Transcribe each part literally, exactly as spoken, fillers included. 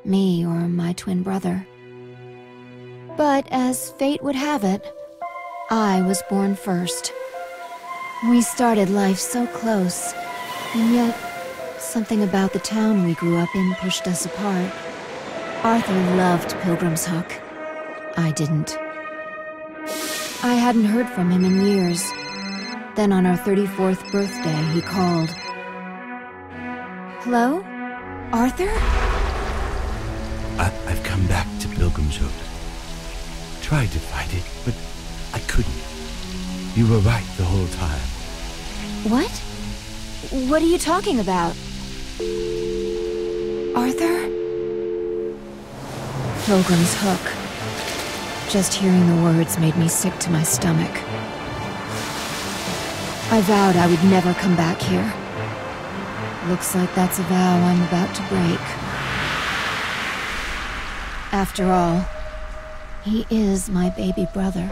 me or my twin brother. But as fate would have it, I was born first. We started life so close, and yet something about the town we grew up in pushed us apart. Arthur loved Pilgrim's Hook. I didn't. I hadn't heard from him in years. Then on our thirty-fourth birthday, he called. Hello? Arthur? I I've come back to Pilgrim's Hook. Tried to fight it, but I couldn't. You were right the whole time. What? What are you talking about? Arthur? Pilgrim's Hook. Just hearing the words made me sick to my stomach. I vowed I would never come back here. Looks like that's a vow I'm about to break. After all, he is my baby brother.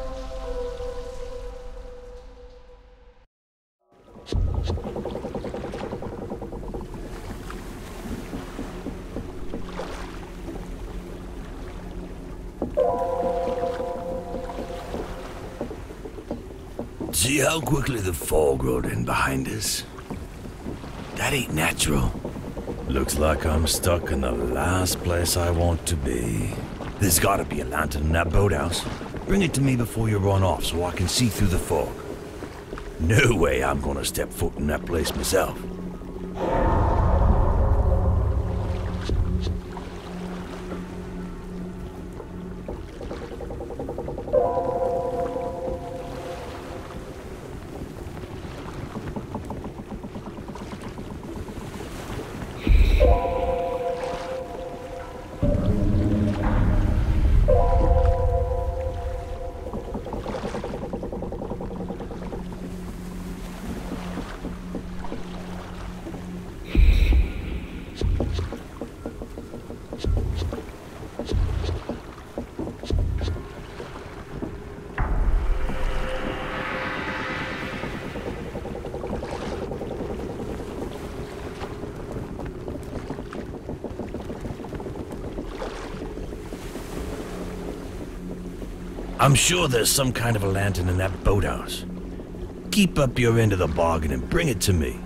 See how quickly the fog rolled in behind us? That ain't natural. Looks like I'm stuck in the last place I want to be. There's gotta be a lantern in that boathouse. Bring it to me before you run off so I can see through the fog. No way I'm gonna step foot in that place myself. I'm sure there's some kind of a lantern in that boathouse. Keep up your end of the bargain and bring it to me.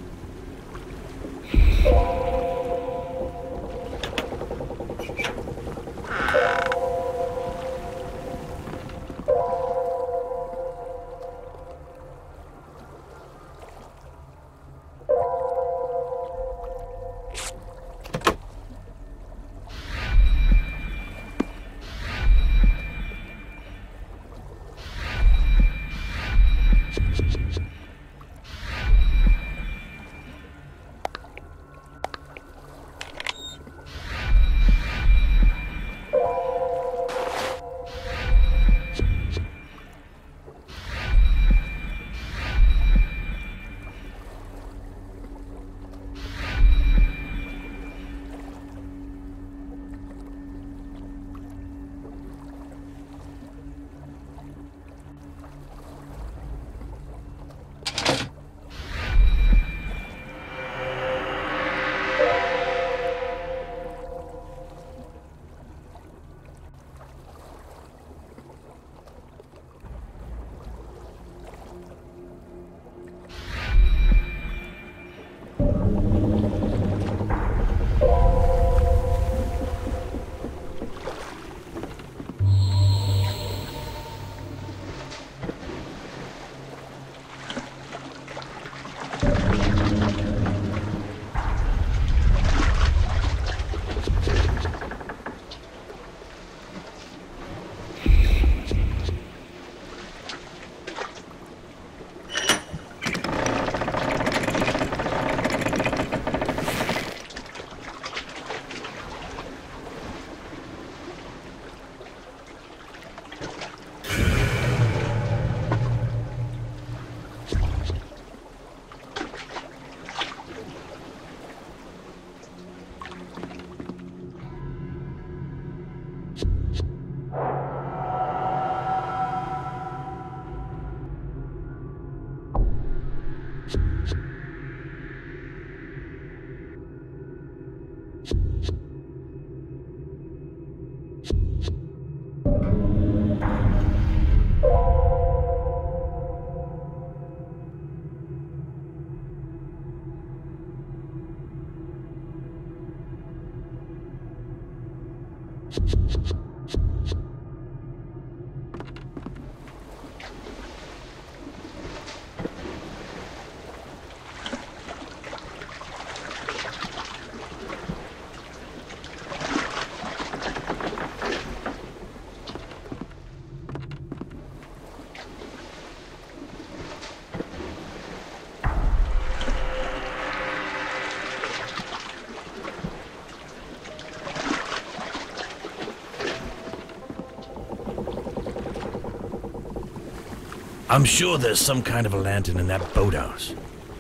I'm sure there's some kind of a lantern in that boathouse.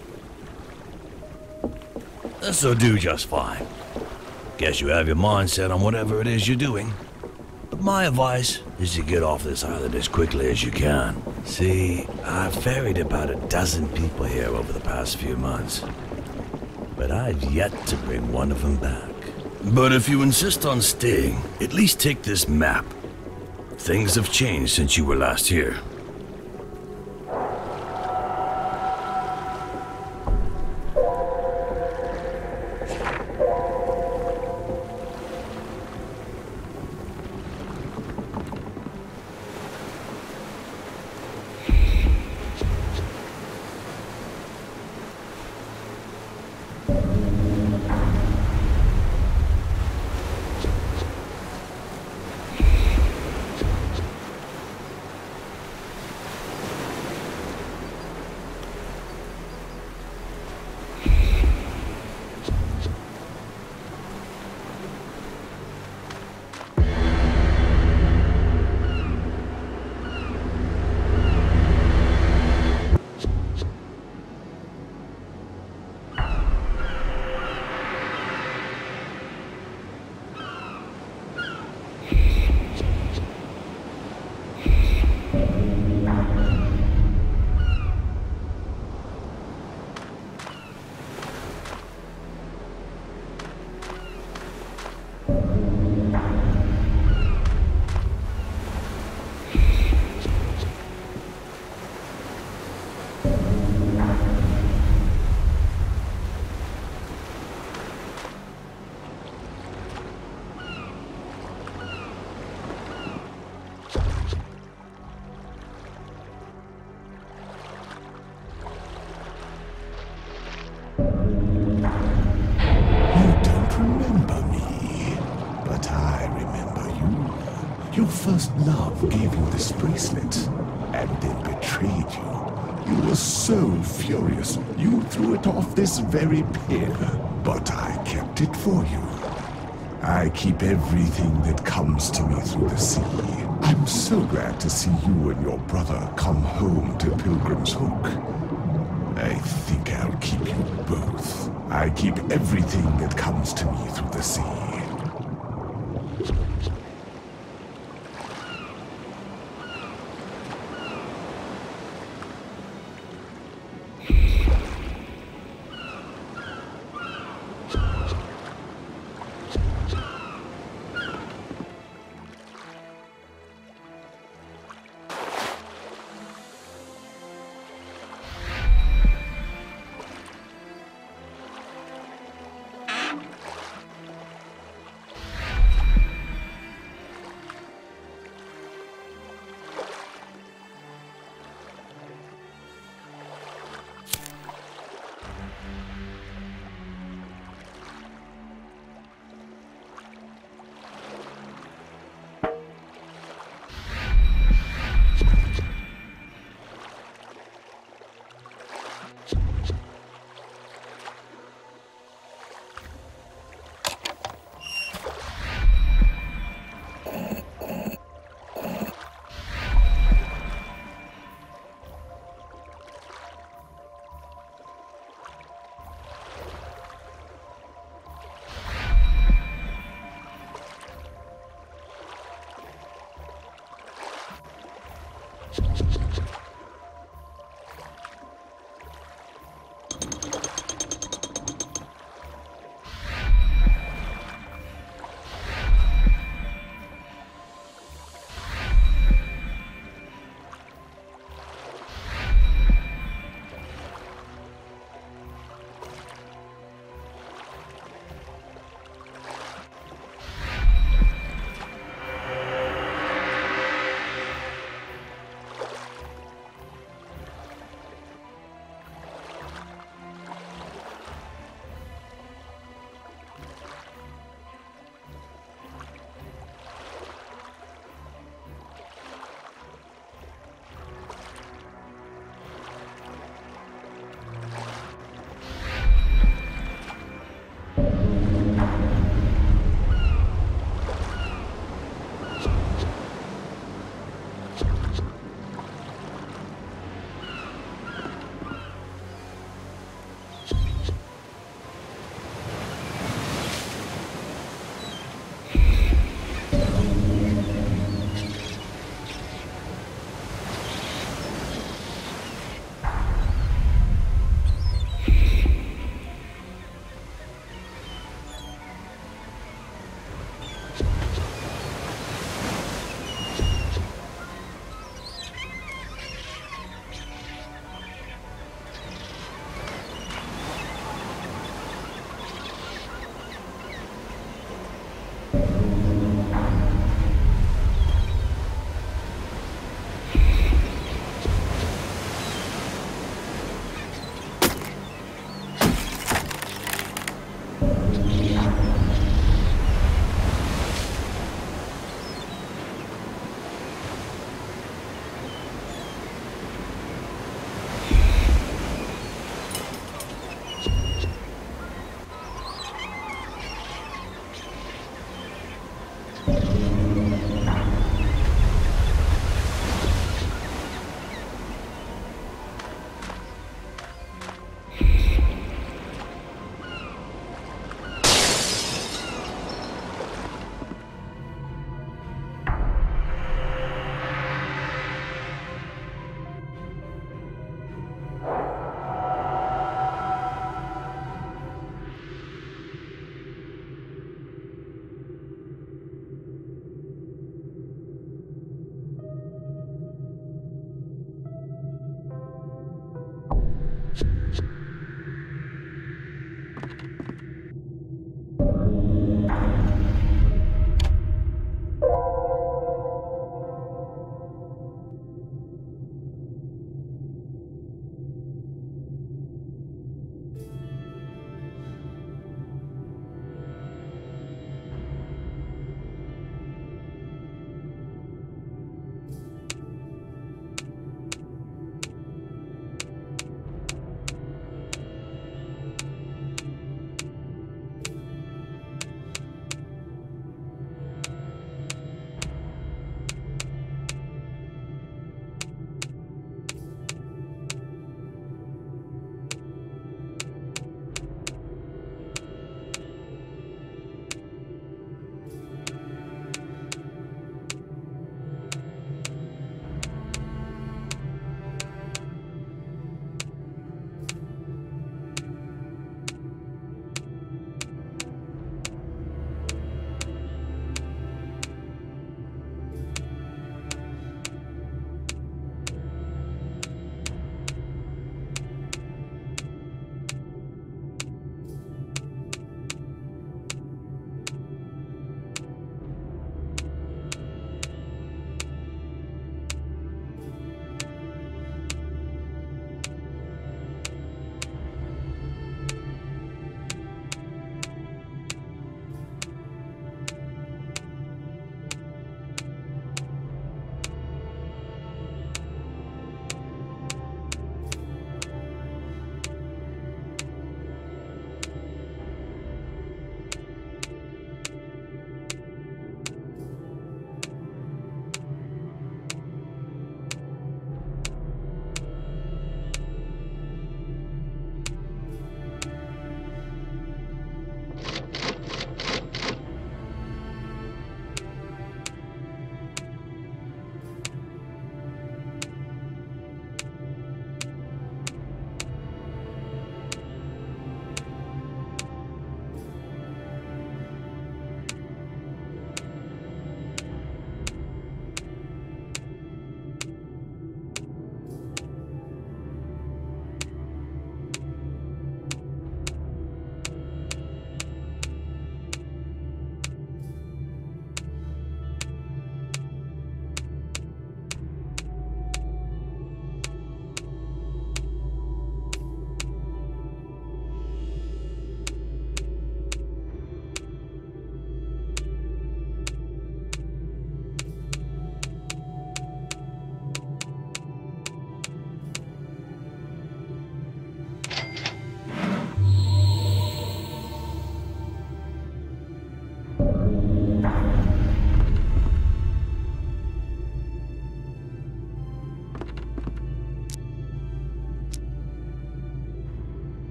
This'll do just fine. Guess you have your mind set on whatever it is you're doing. But my advice is to get off this island as quickly as you can. See, I've ferried about a dozen people here over the past few months, but I've yet to bring one of them back. But if you insist on staying, at least take this map. Things have changed since you were last here. First love gave you this bracelet, and then betrayed you. You were so furious, you threw it off this very pier. But I kept it for you. I keep everything that comes to me through the sea. I'm so glad to see you and your brother come home to Pilgrim's Hook. I think I'll keep you both. I keep everything that comes to me through the sea.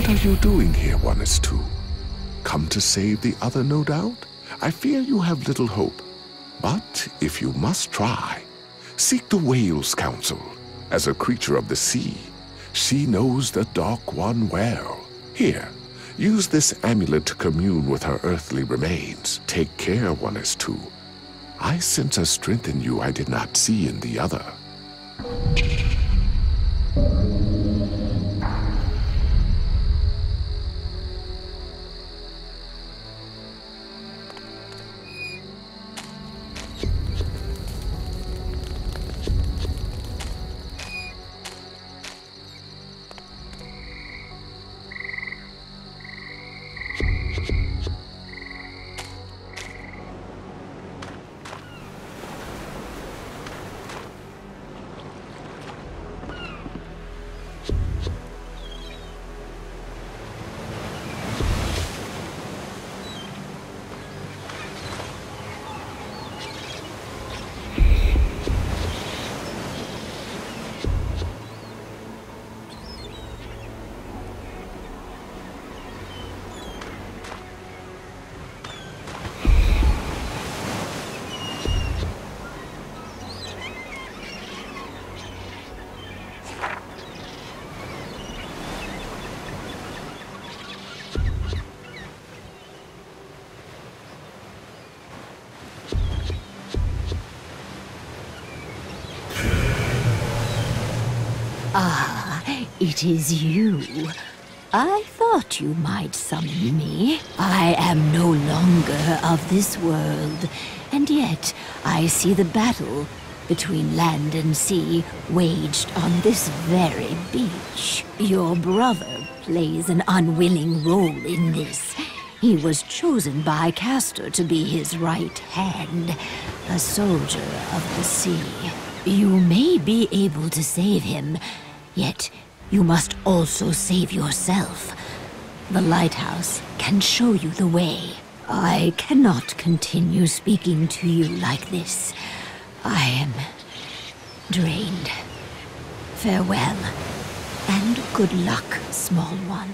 What are you doing here, One is Two? Come to save the other, no doubt? I fear you have little hope. But if you must try, seek the Whale's counsel. As a creature of the sea, she knows the Dark One well. Here, use this amulet to commune with her earthly remains. Take care, One is Two. I sense a strength in you I did not see in the other. Ah, it is you. I thought you might summon me. I am no longer of this world, and yet I see the battle between land and sea waged on this very beach. Your brother plays an unwilling role in this. He was chosen by Castor to be his right hand, a soldier of the sea. You may be able to save him, yet you must also save yourself. The lighthouse can show you the way. I cannot continue speaking to you like this. I am drained. Farewell, and good luck, small one.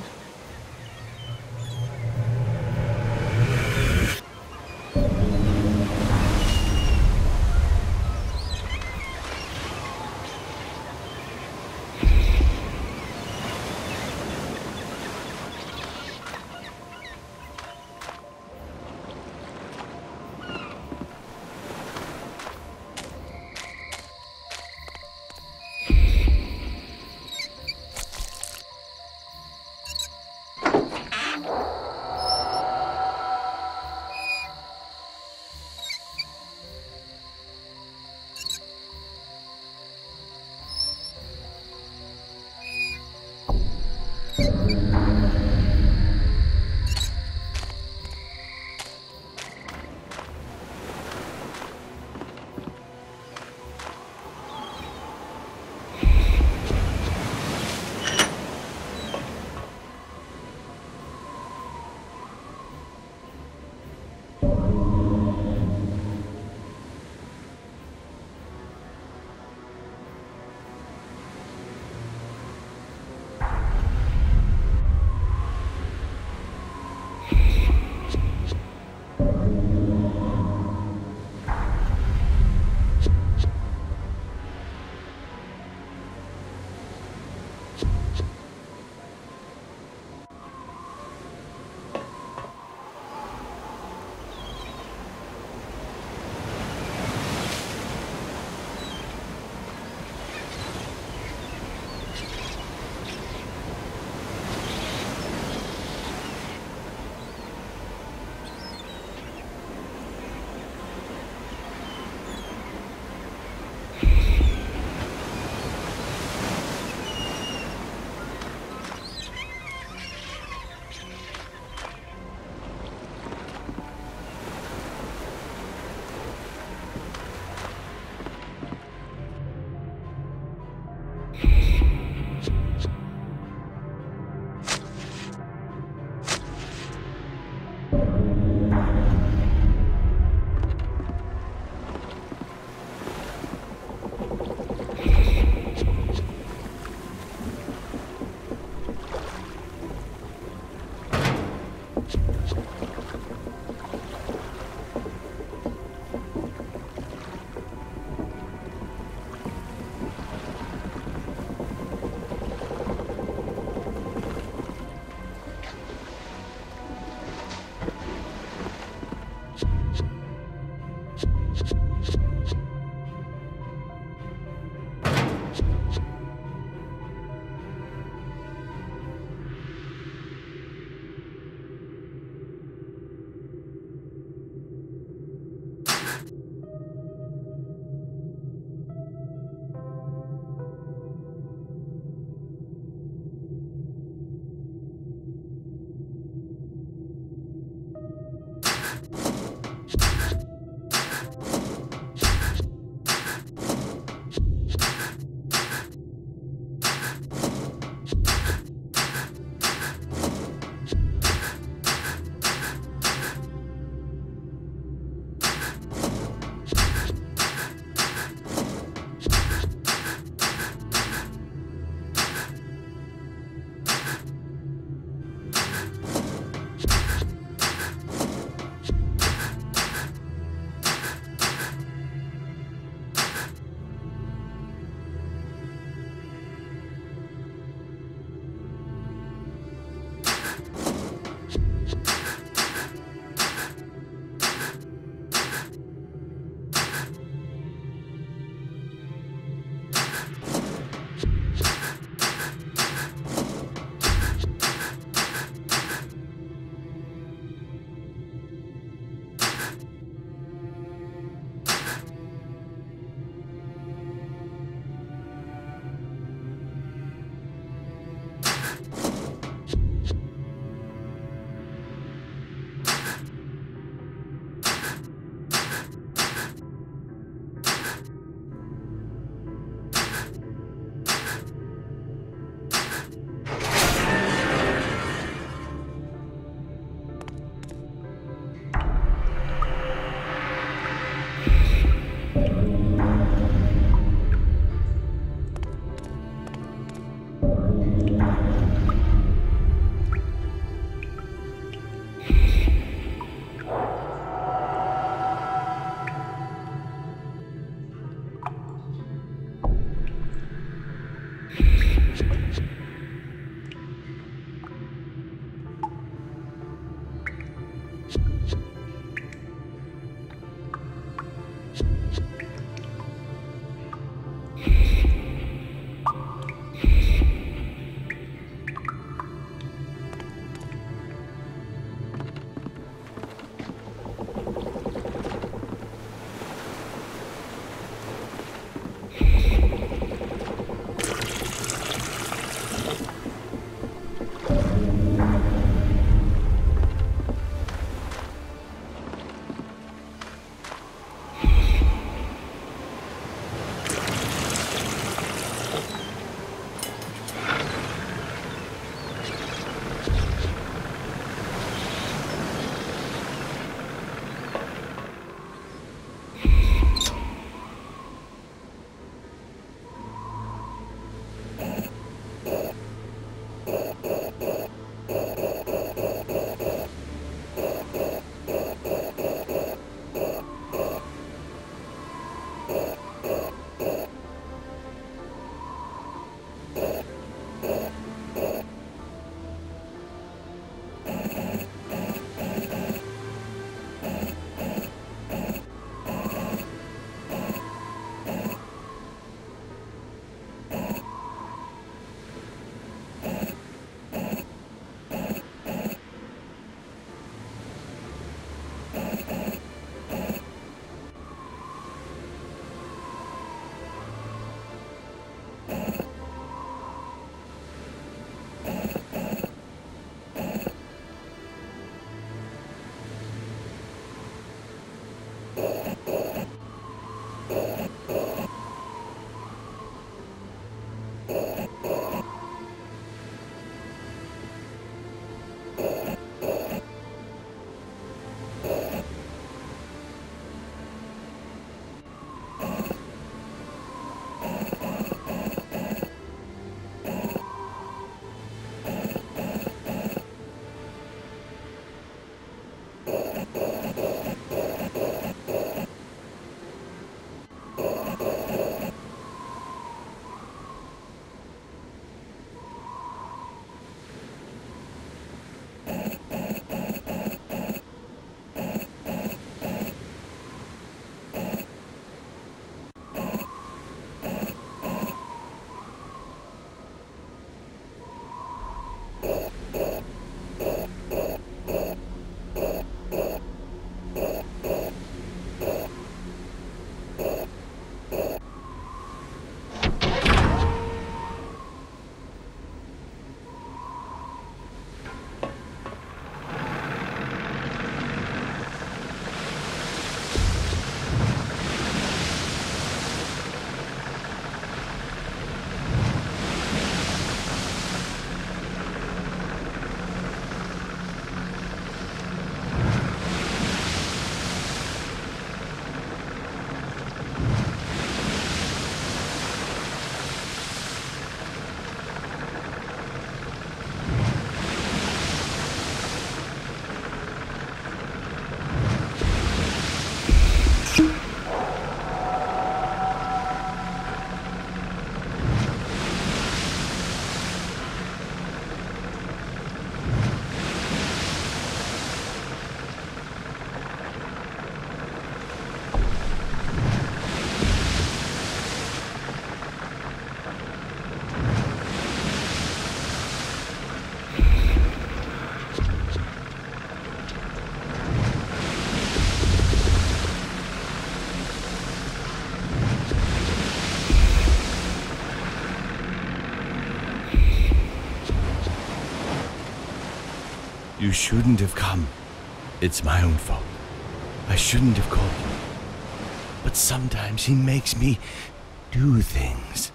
You shouldn't have come. It's my own fault. I shouldn't have called you. But sometimes he makes me do things.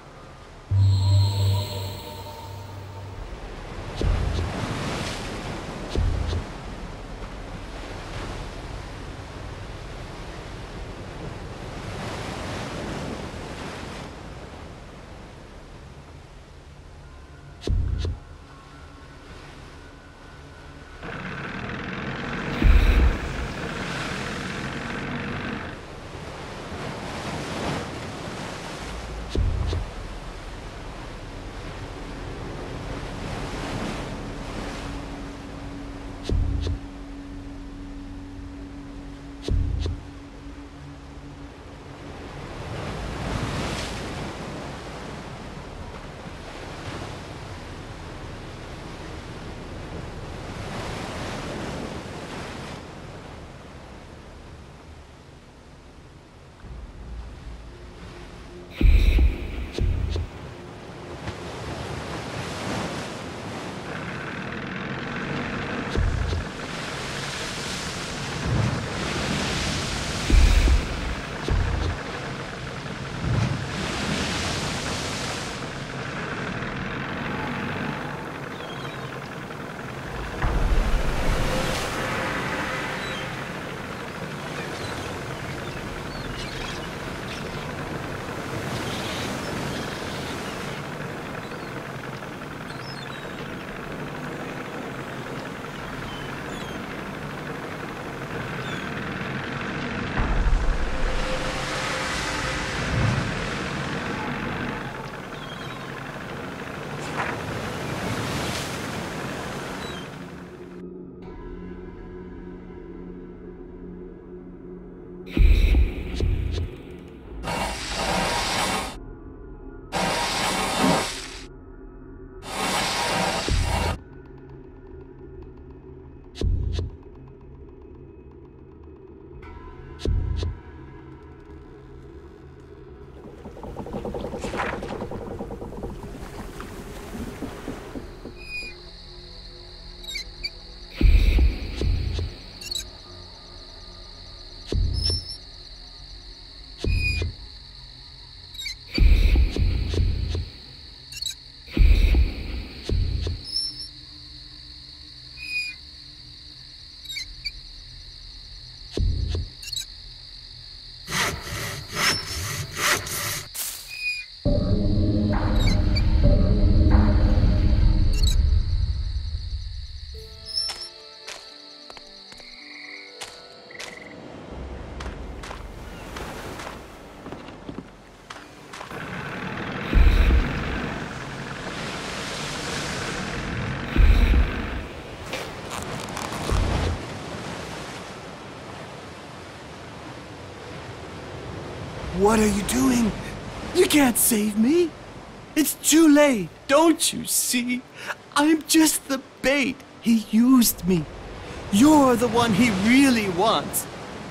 What are you doing? You can't save me. It's too late, don't you see? I'm just the bait. He used me. You're the one he really wants.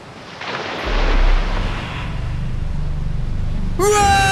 Run!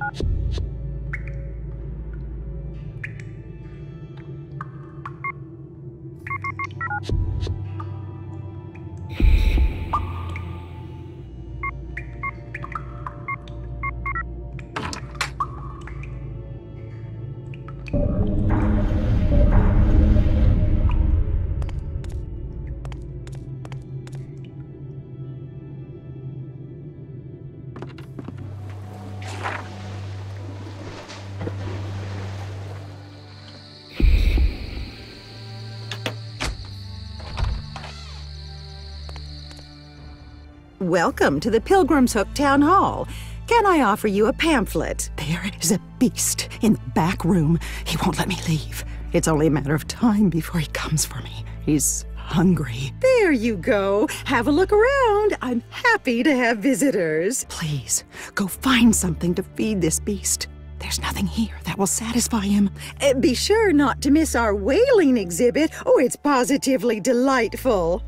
Welcome to the Pilgrim's Hook Town Hall. Can I offer you a pamphlet? There is a beast in the back room. He won't let me leave. It's only a matter of time before he comes for me. He's hungry. There you go. Have a look around. I'm happy to have visitors. Please, go find something to feed this beast. There's nothing here that will satisfy him. Uh, be sure not to miss our whaling exhibit. Oh, it's positively delightful.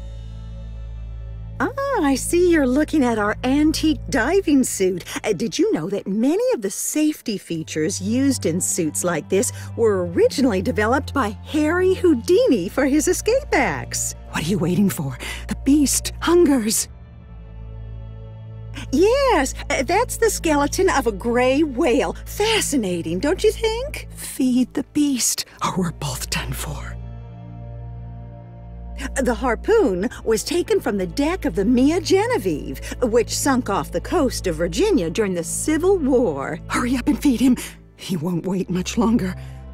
Ah, I see you're looking at our antique diving suit. Uh, did you know that many of the safety features used in suits like this were originally developed by Harry Houdini for his escape axe? What are you waiting for? The beast hungers. Yes, uh, that's the skeleton of a gray whale. Fascinating, don't you think? Feed the beast, or we're both done for. The harpoon was taken from the deck of the Mia Genevieve, which sunk off the coast of Virginia during the Civil War. Hurry up and feed him. He won't wait much longer.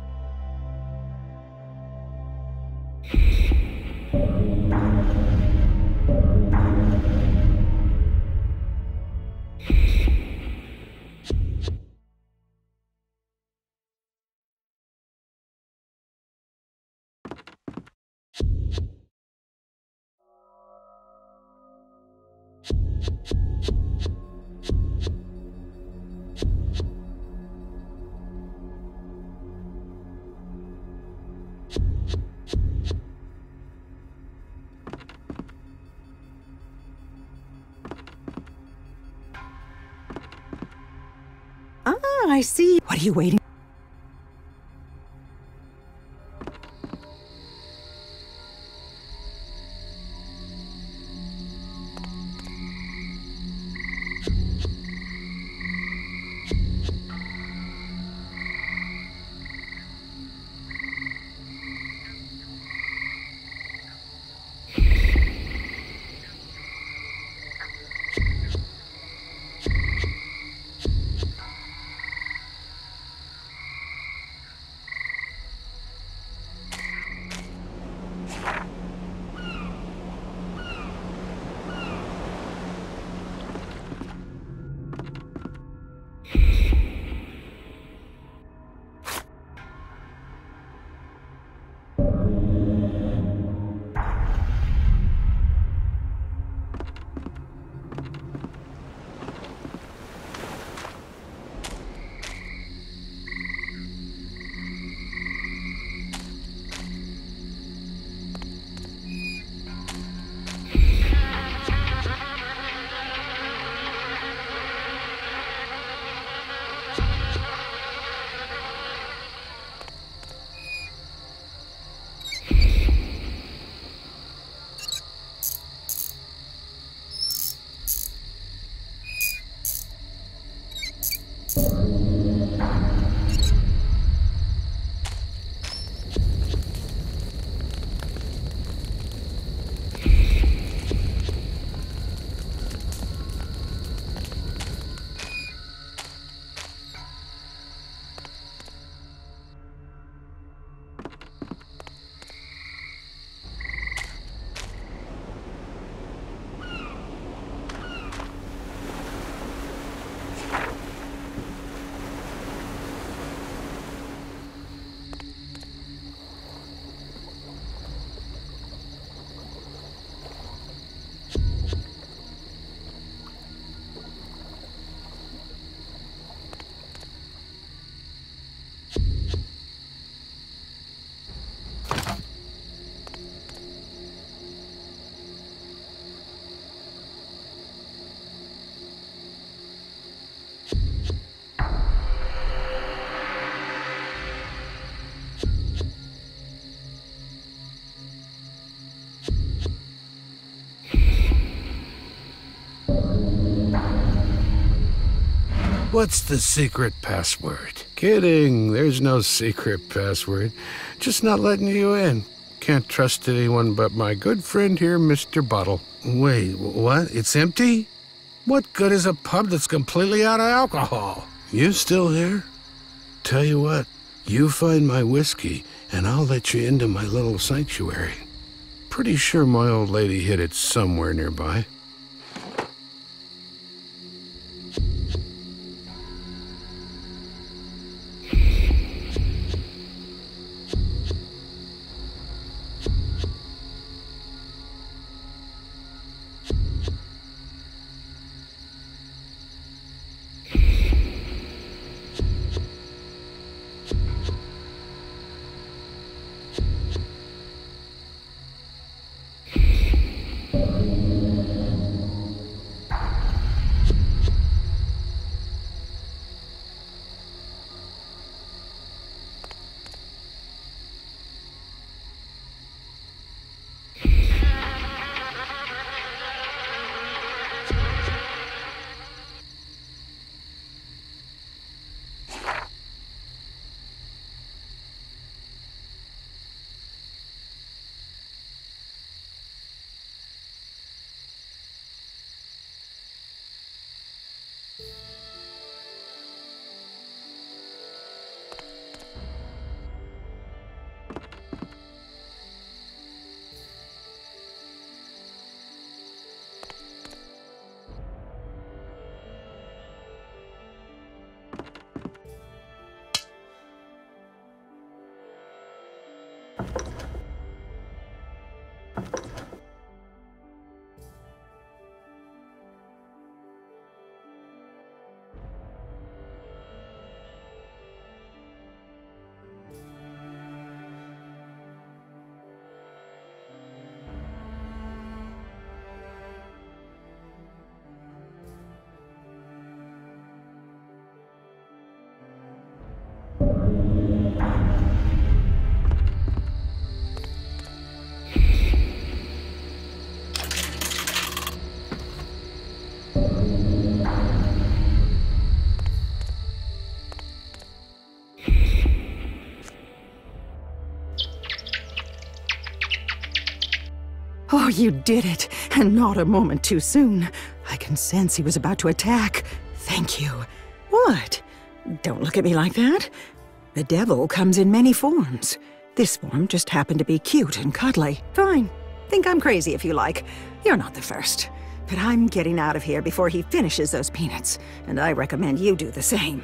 Ah, I see. What are you waiting? What's the secret password? Kidding, there's no secret password. Just not letting you in. Can't trust anyone but my good friend here, Mister Bottle. Wait, what? It's empty? What good is a pub that's completely out of alcohol? You still here? Tell you what, you find my whiskey, and I'll let you into my little sanctuary. Pretty sure my old lady hid it somewhere nearby. Oh, you did it, and not a moment too soon. I can sense he was about to attack. Thank you. What? Don't look at me like that. The devil comes in many forms. This form just happened to be cute and cuddly. Fine. Think I'm crazy if you like. You're not the first. But I'm getting out of here before he finishes those peanuts, and I recommend you do the same.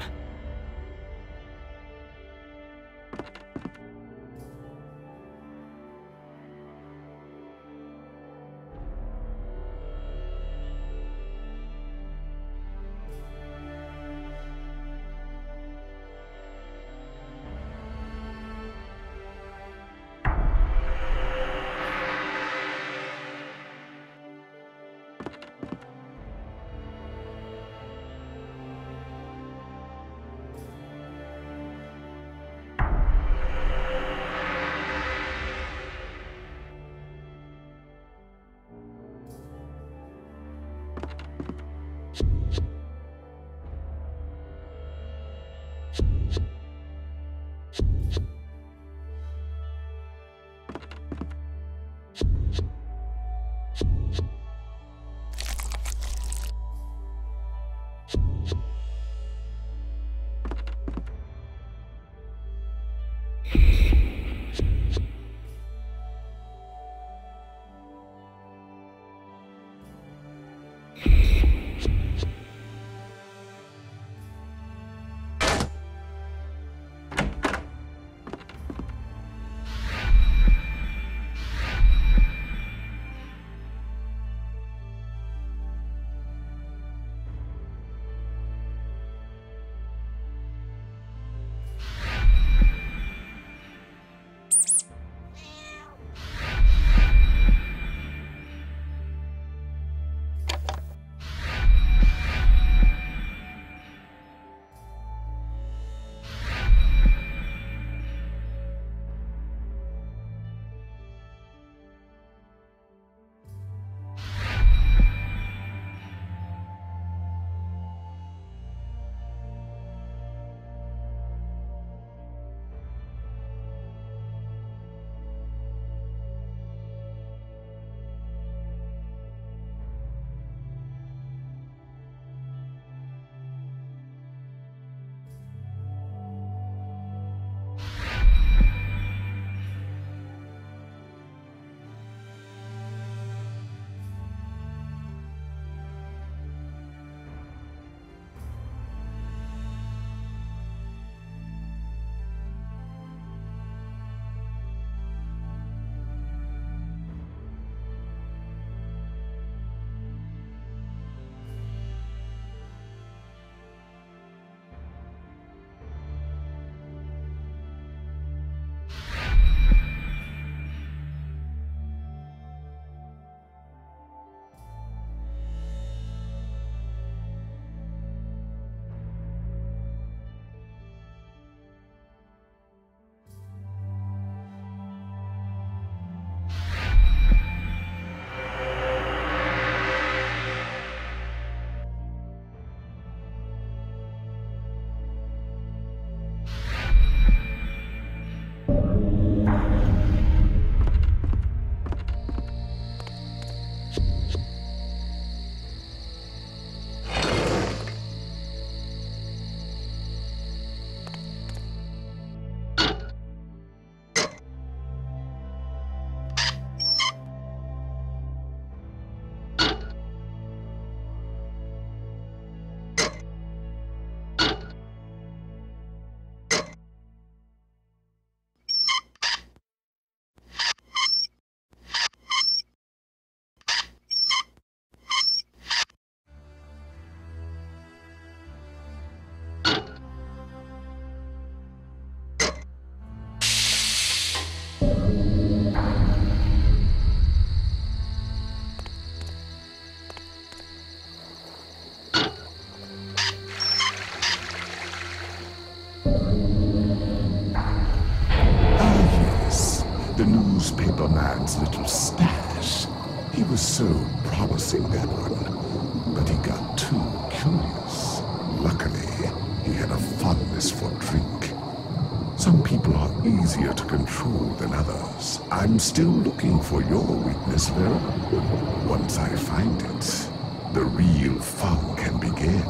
man's little stash. He was so promising, that one, but he got too curious. Luckily, he had a fondness for drink. Some people are easier to control than others. I'm still looking for your weakness, Vera. Once I find it, the real fun can begin.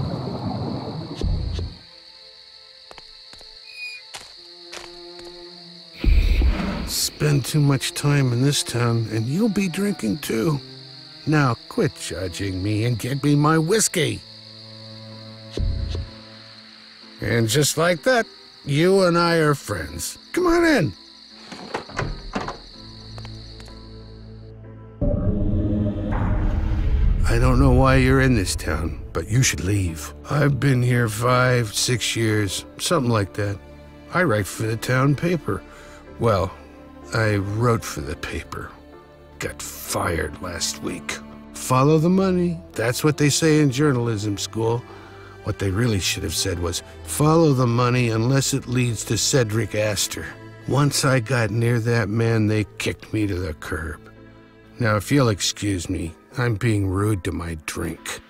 Spend too much time in this town, and you'll be drinking too. Now quit judging me and get me my whiskey. And just like that, you and I are friends. Come on in. I don't know why you're in this town, but you should leave. I've been here five, six years, something like that. I write for the town paper. Well, I wrote for the paper. Got fired last week. Follow the money. That's what they say in journalism school. What they really should have said was, follow the money unless it leads to Cedric Astor. Once I got near that man, they kicked me to the curb. Now, if you'll excuse me, I'm being rude to my drink.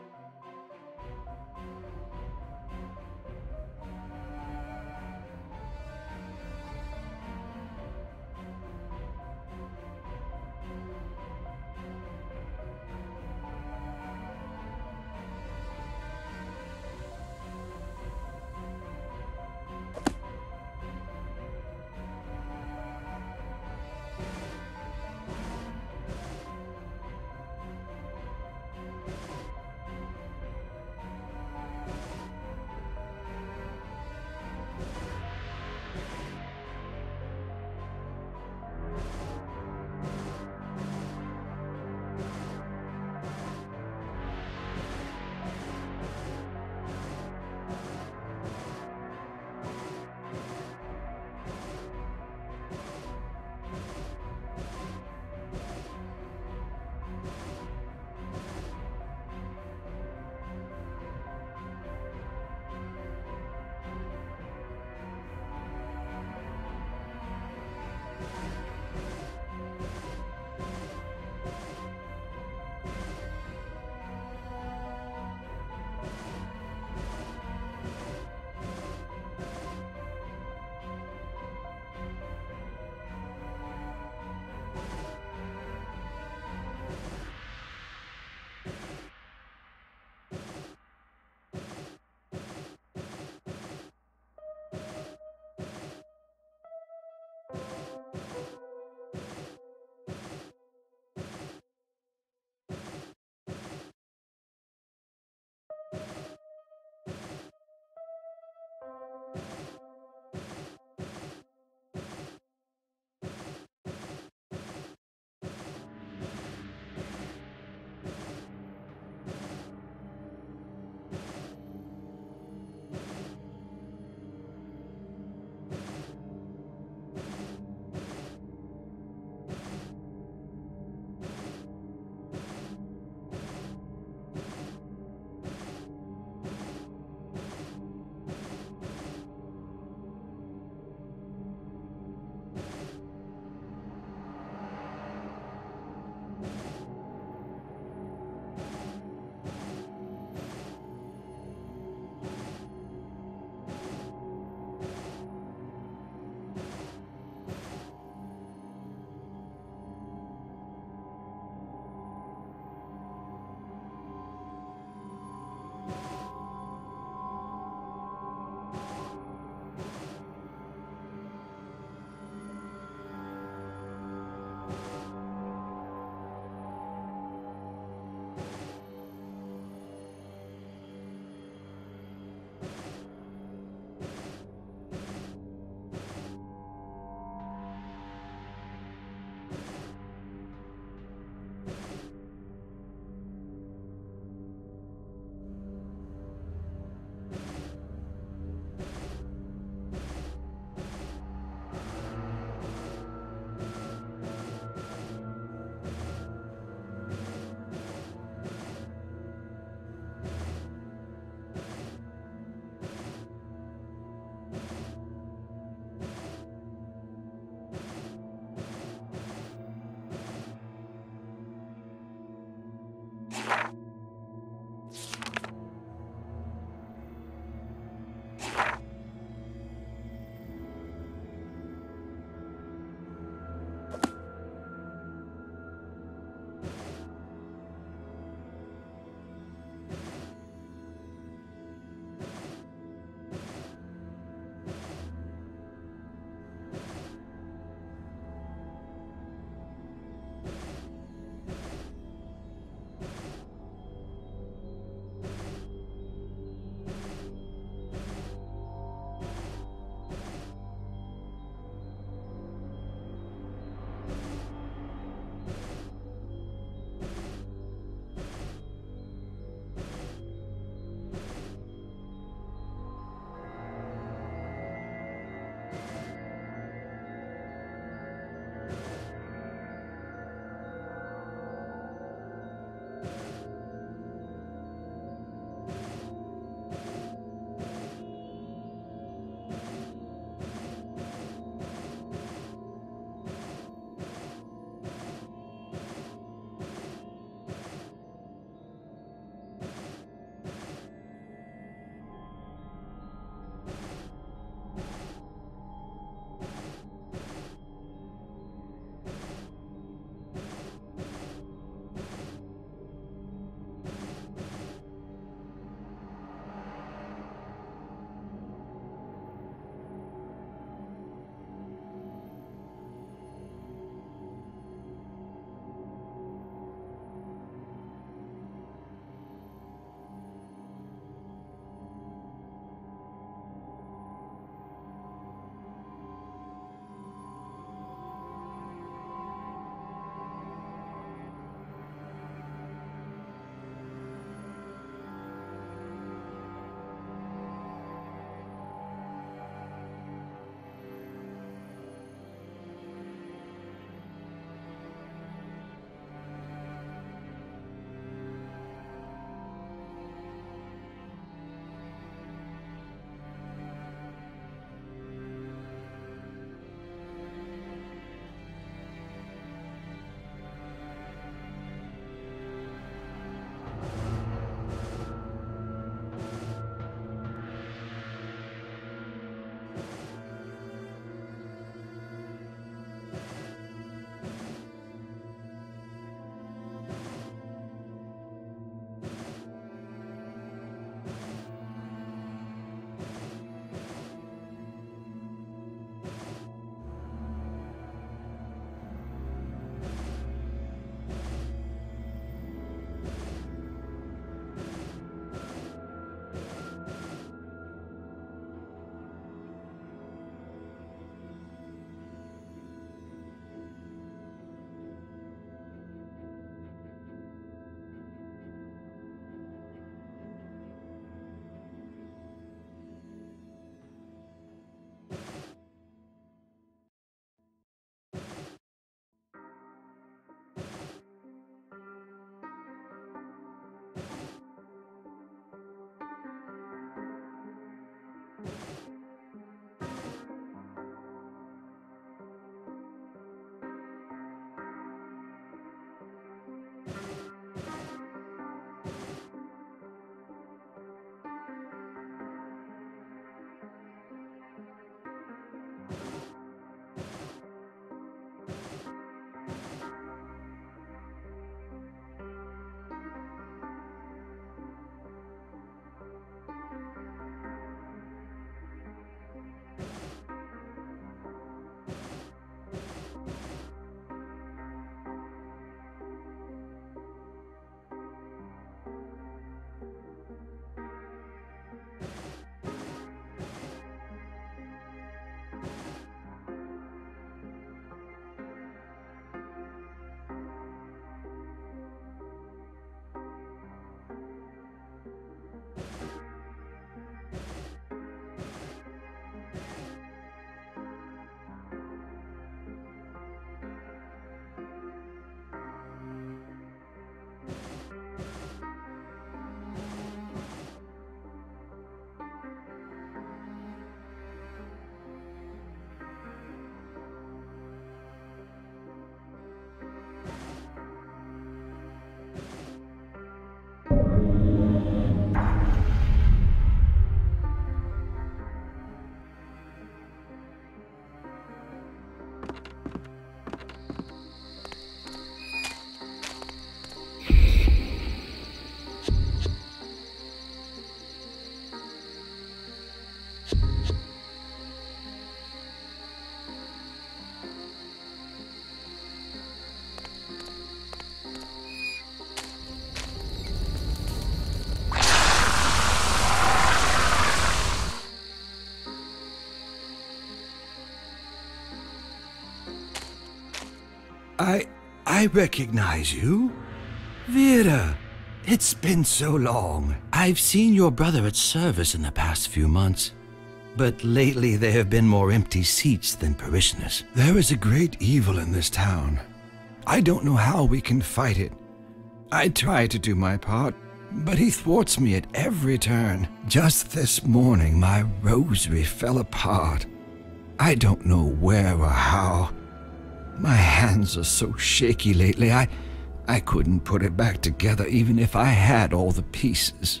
I... I recognize you. Vera, it's been so long. I've seen your brother at service in the past few months, but lately there have been more empty seats than parishioners. There is a great evil in this town. I don't know how we can fight it. I try to do my part, but he thwarts me at every turn. Just this morning, my rosary fell apart. I don't know where or how. My hands are so shaky lately, I, I couldn't put it back together even if I had all the pieces.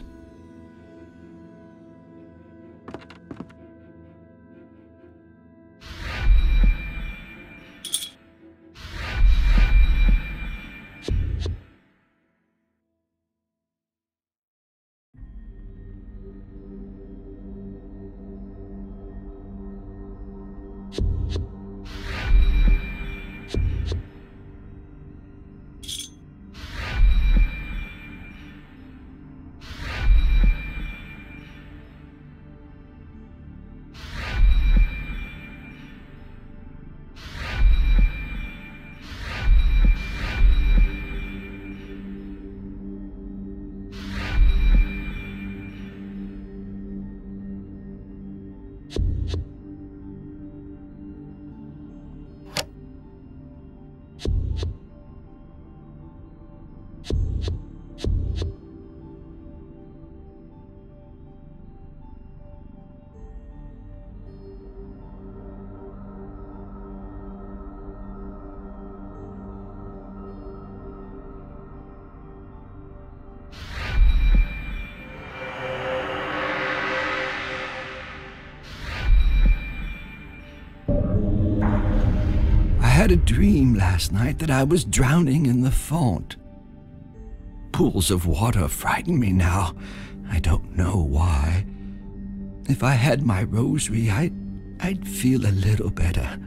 I had a dream last night that I was drowning in the font. Pools of water frighten me now. I don't know why. If I had my rosary, I, I'd feel a little better.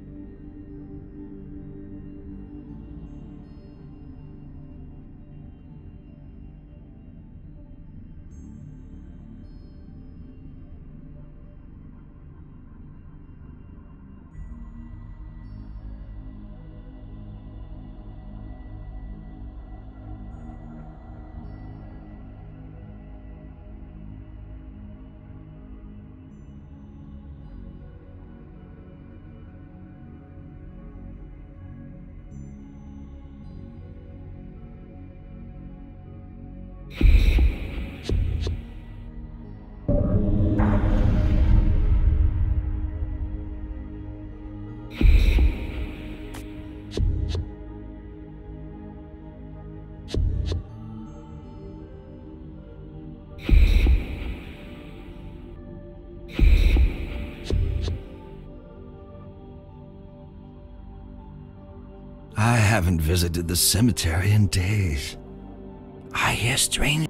I haven't visited the cemetery in days. I hear strange...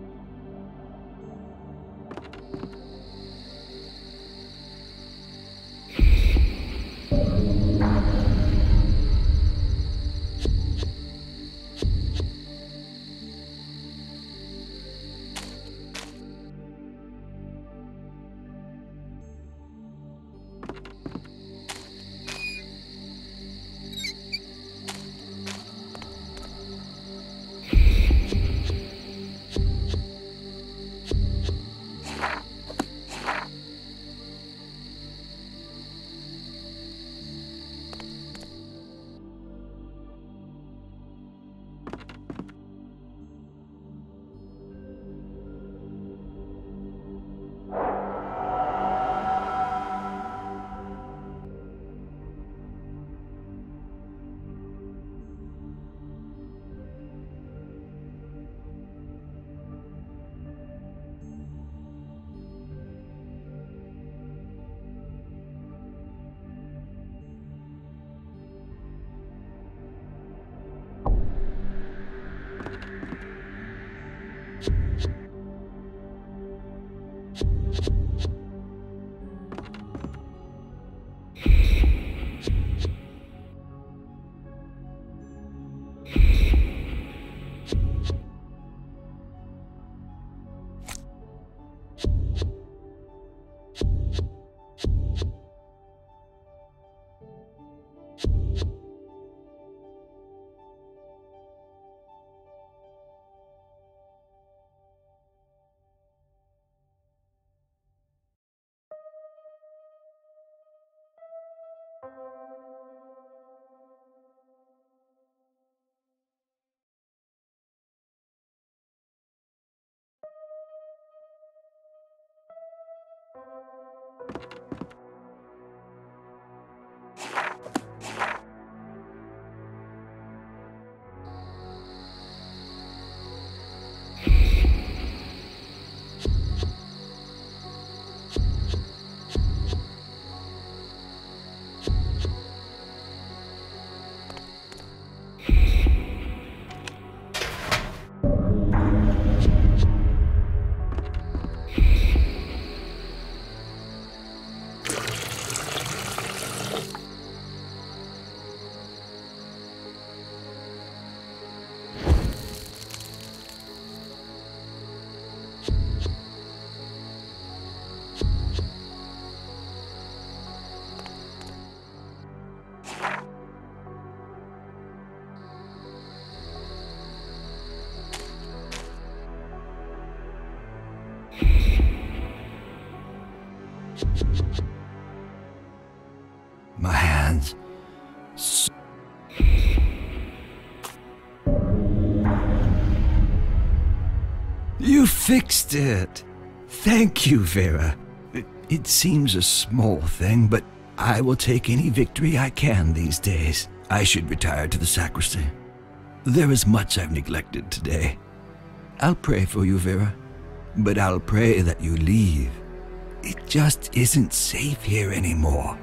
fixed it. Thank you, Vera. It, it seems a small thing, but I will take any victory I can these days. I should retire to the sacristy. There is much I've neglected today. I'll pray for you, Vera, but I'll pray that you leave. It just isn't safe here anymore.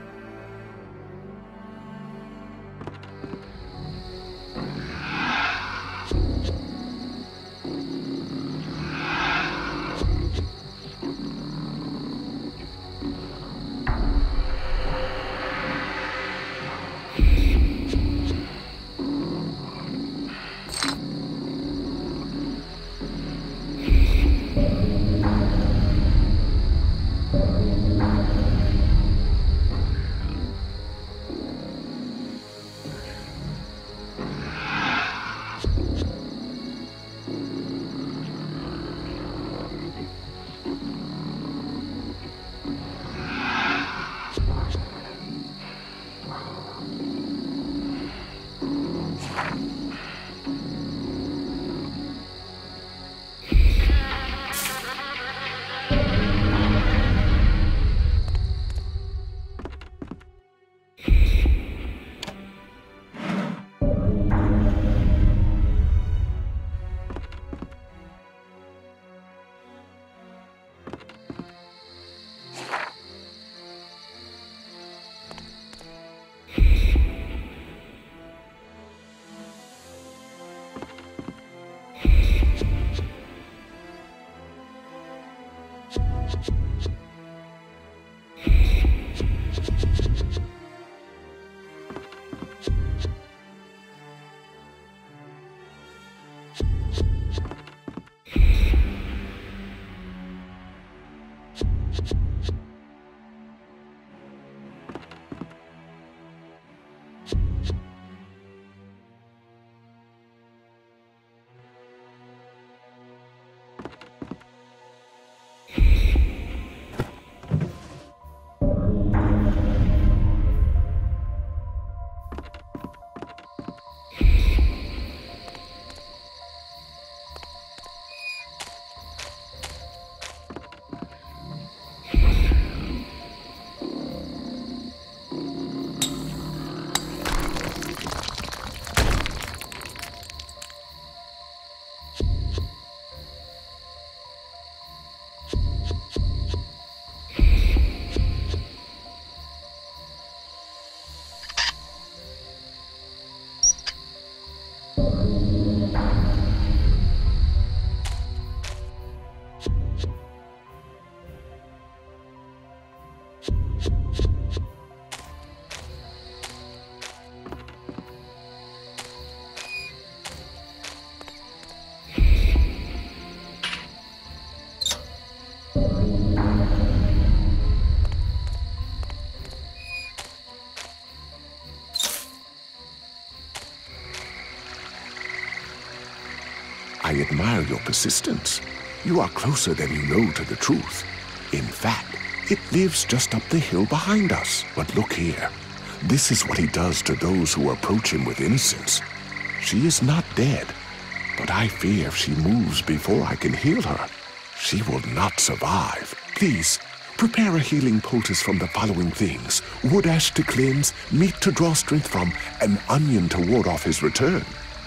I admire your persistence. You are closer than you know to the truth. In fact, it lives just up the hill behind us. But look here. This is what he does to those who approach him with innocence. She is not dead, but I fear if she moves before I can heal her, she will not survive. Please, prepare a healing poultice from the following things: wood ash to cleanse, meat to draw strength from, an onion to ward off his return.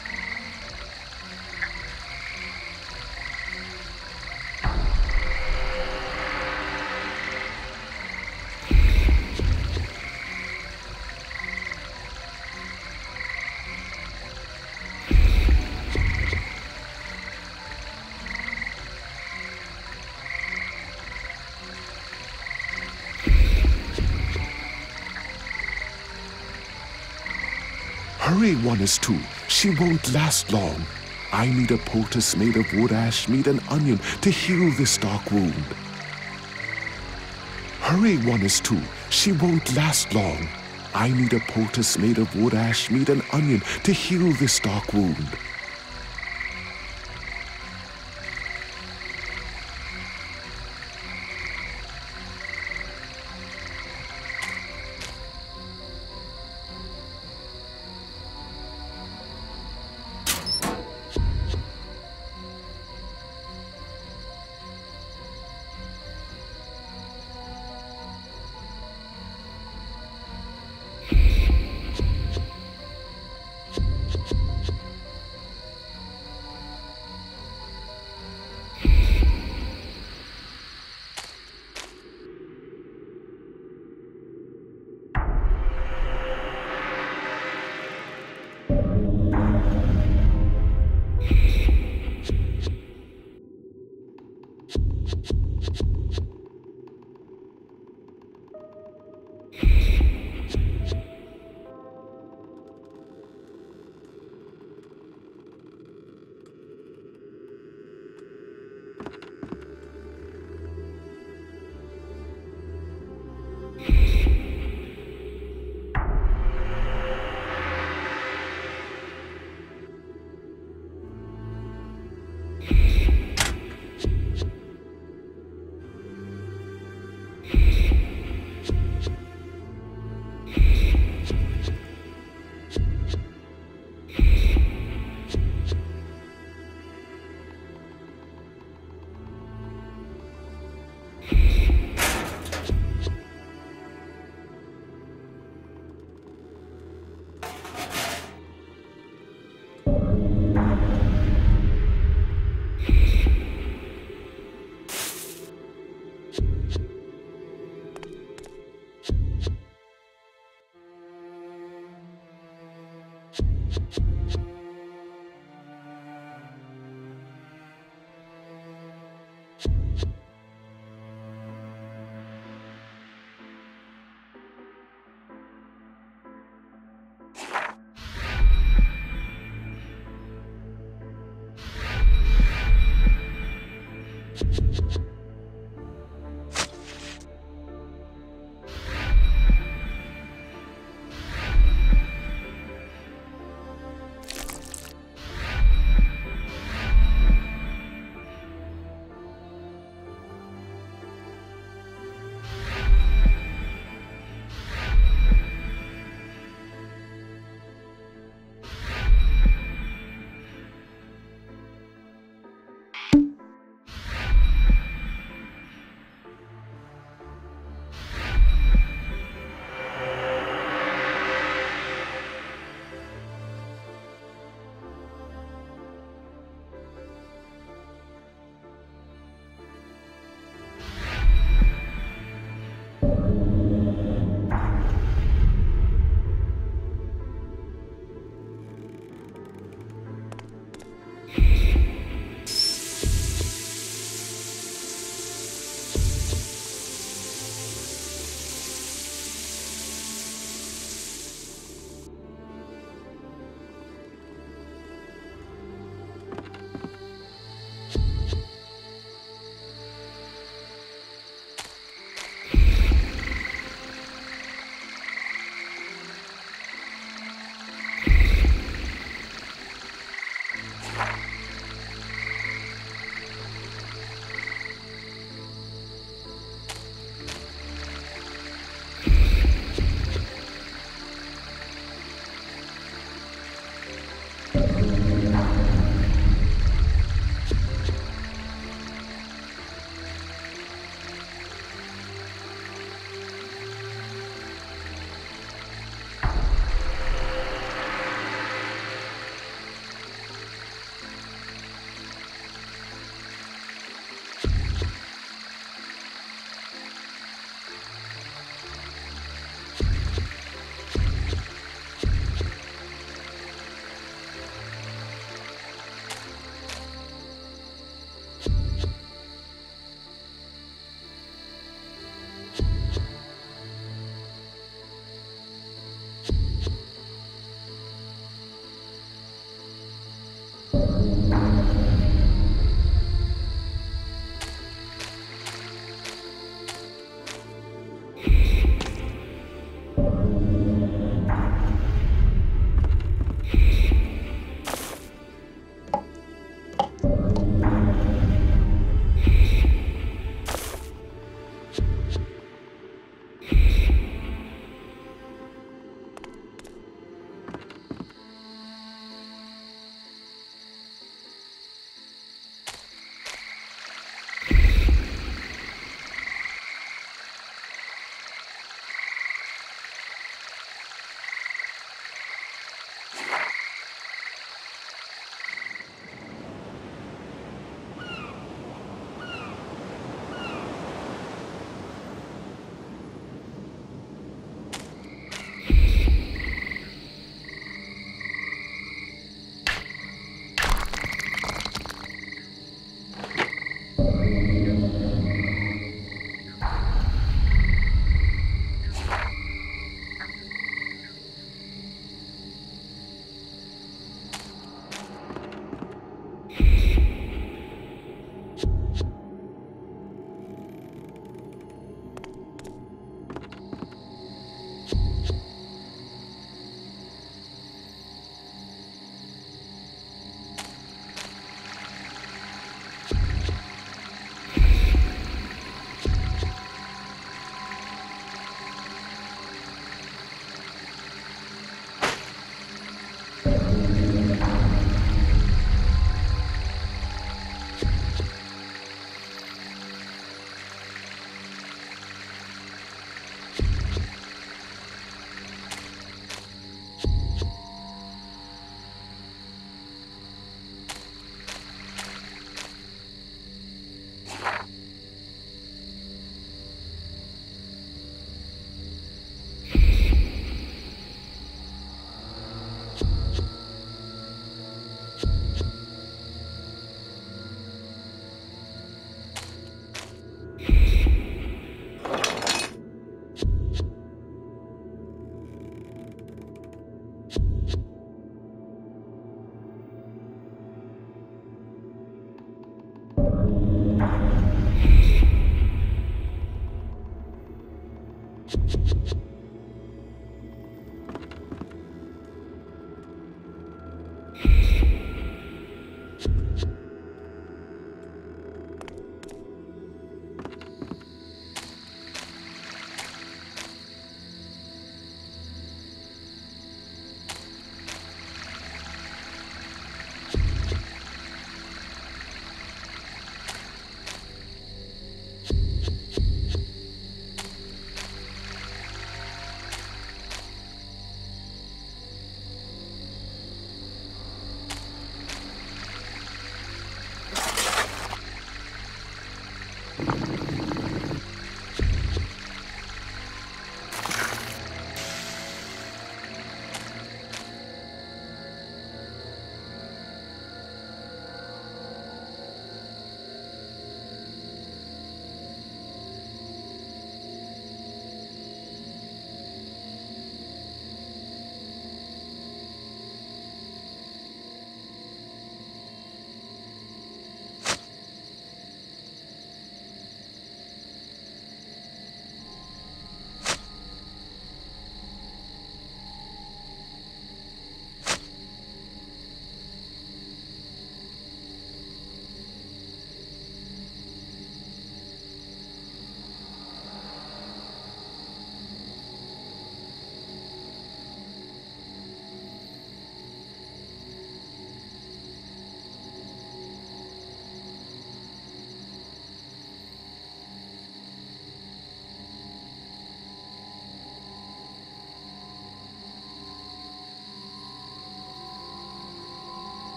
Hurry, one is two. She won't last long. I need a poultice made of wood ash, meat, and onion to heal this dark wound. Hurry, one is two. She won't last long. I need a poultice made of wood ash, meat, and onion to heal this dark wound.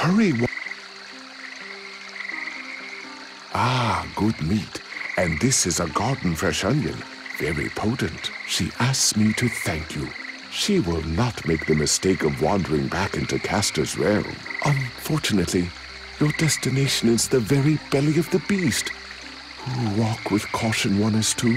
Hurry! Ah, good meat. And this is a garden fresh onion. Very potent. She asks me to thank you. She will not make the mistake of wandering back into Castor's realm. Unfortunately, your destination is the very belly of the beast. Walk with caution, one is two.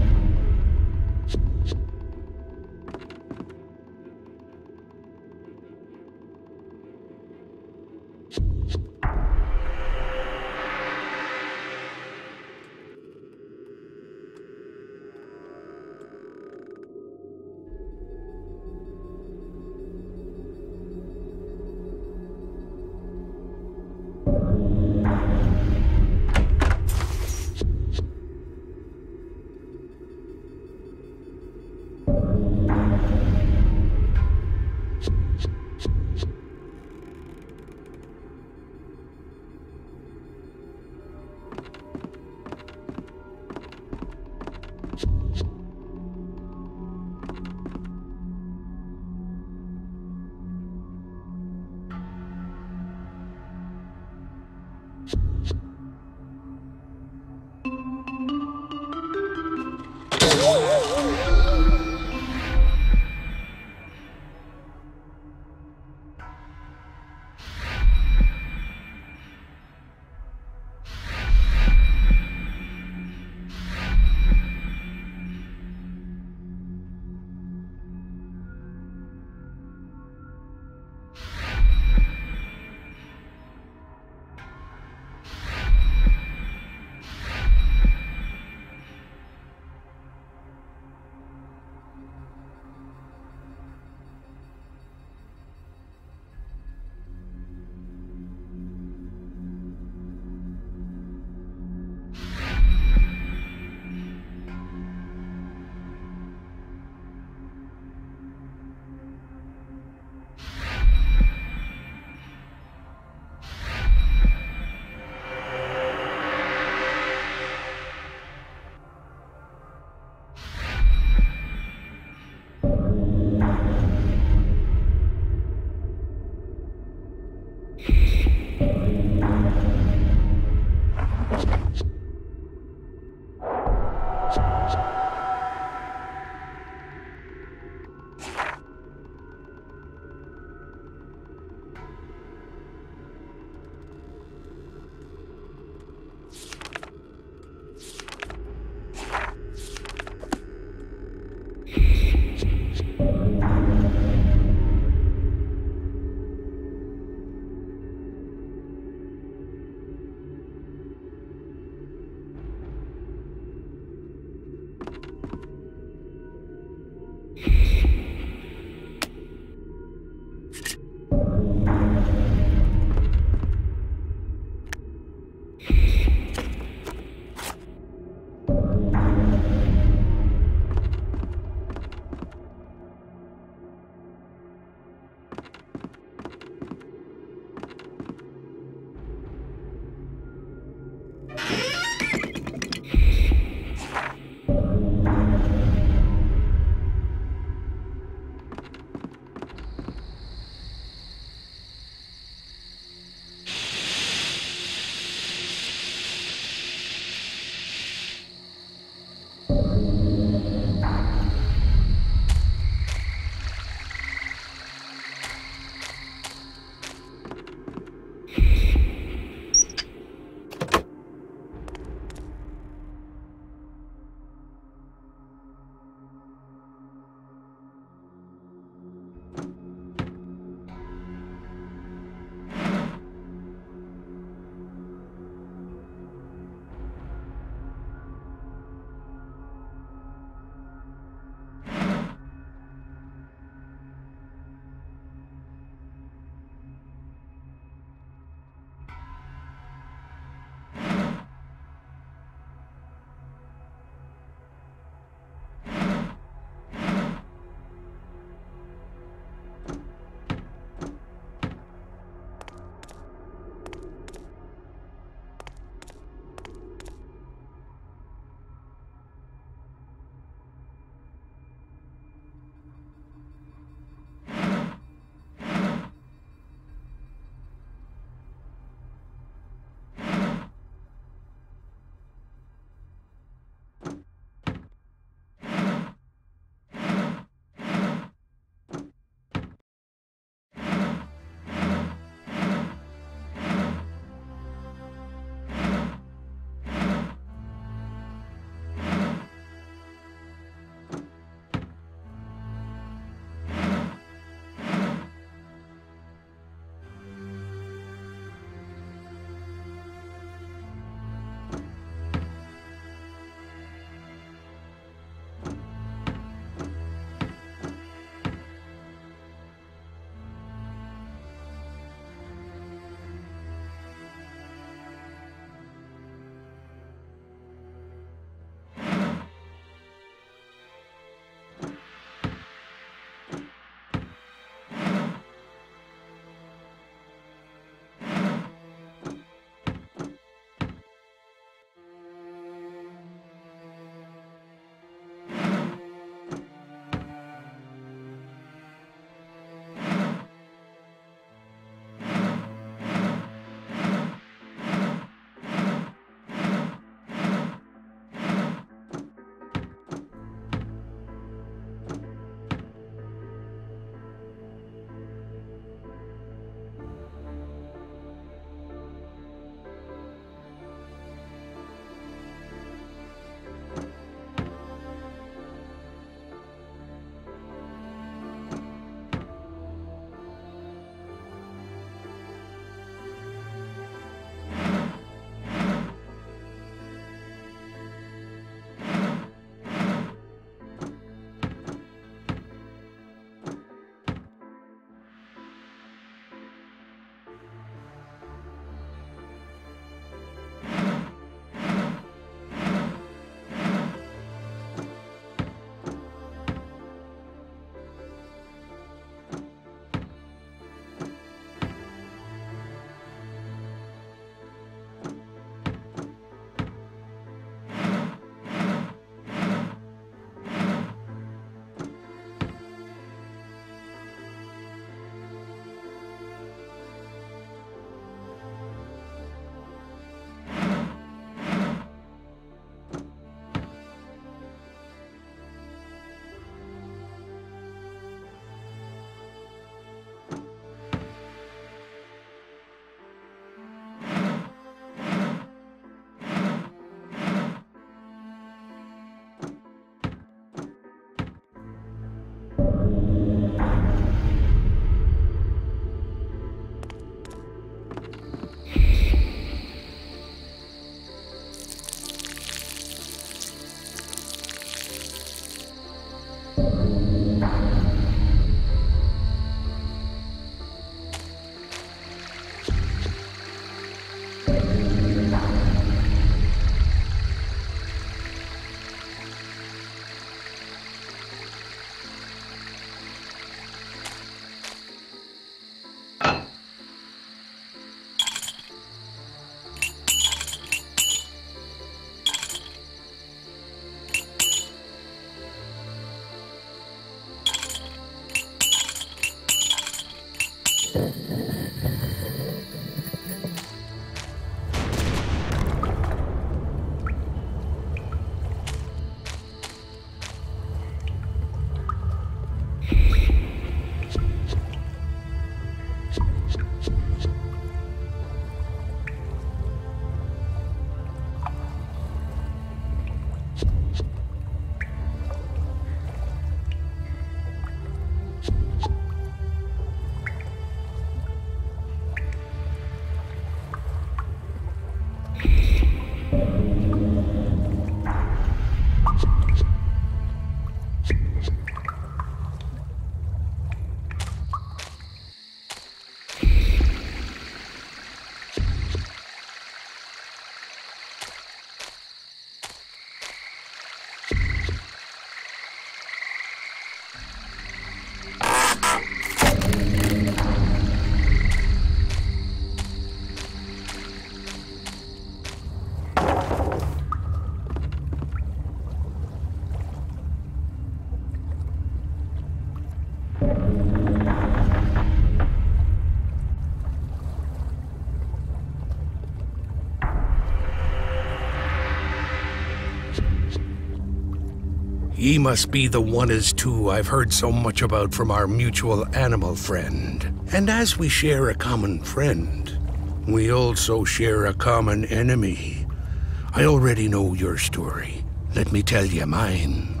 He must be the one as two I've heard so much about from our mutual animal friend. And as we share a common friend, we also share a common enemy. I already know your story. Let me tell you mine.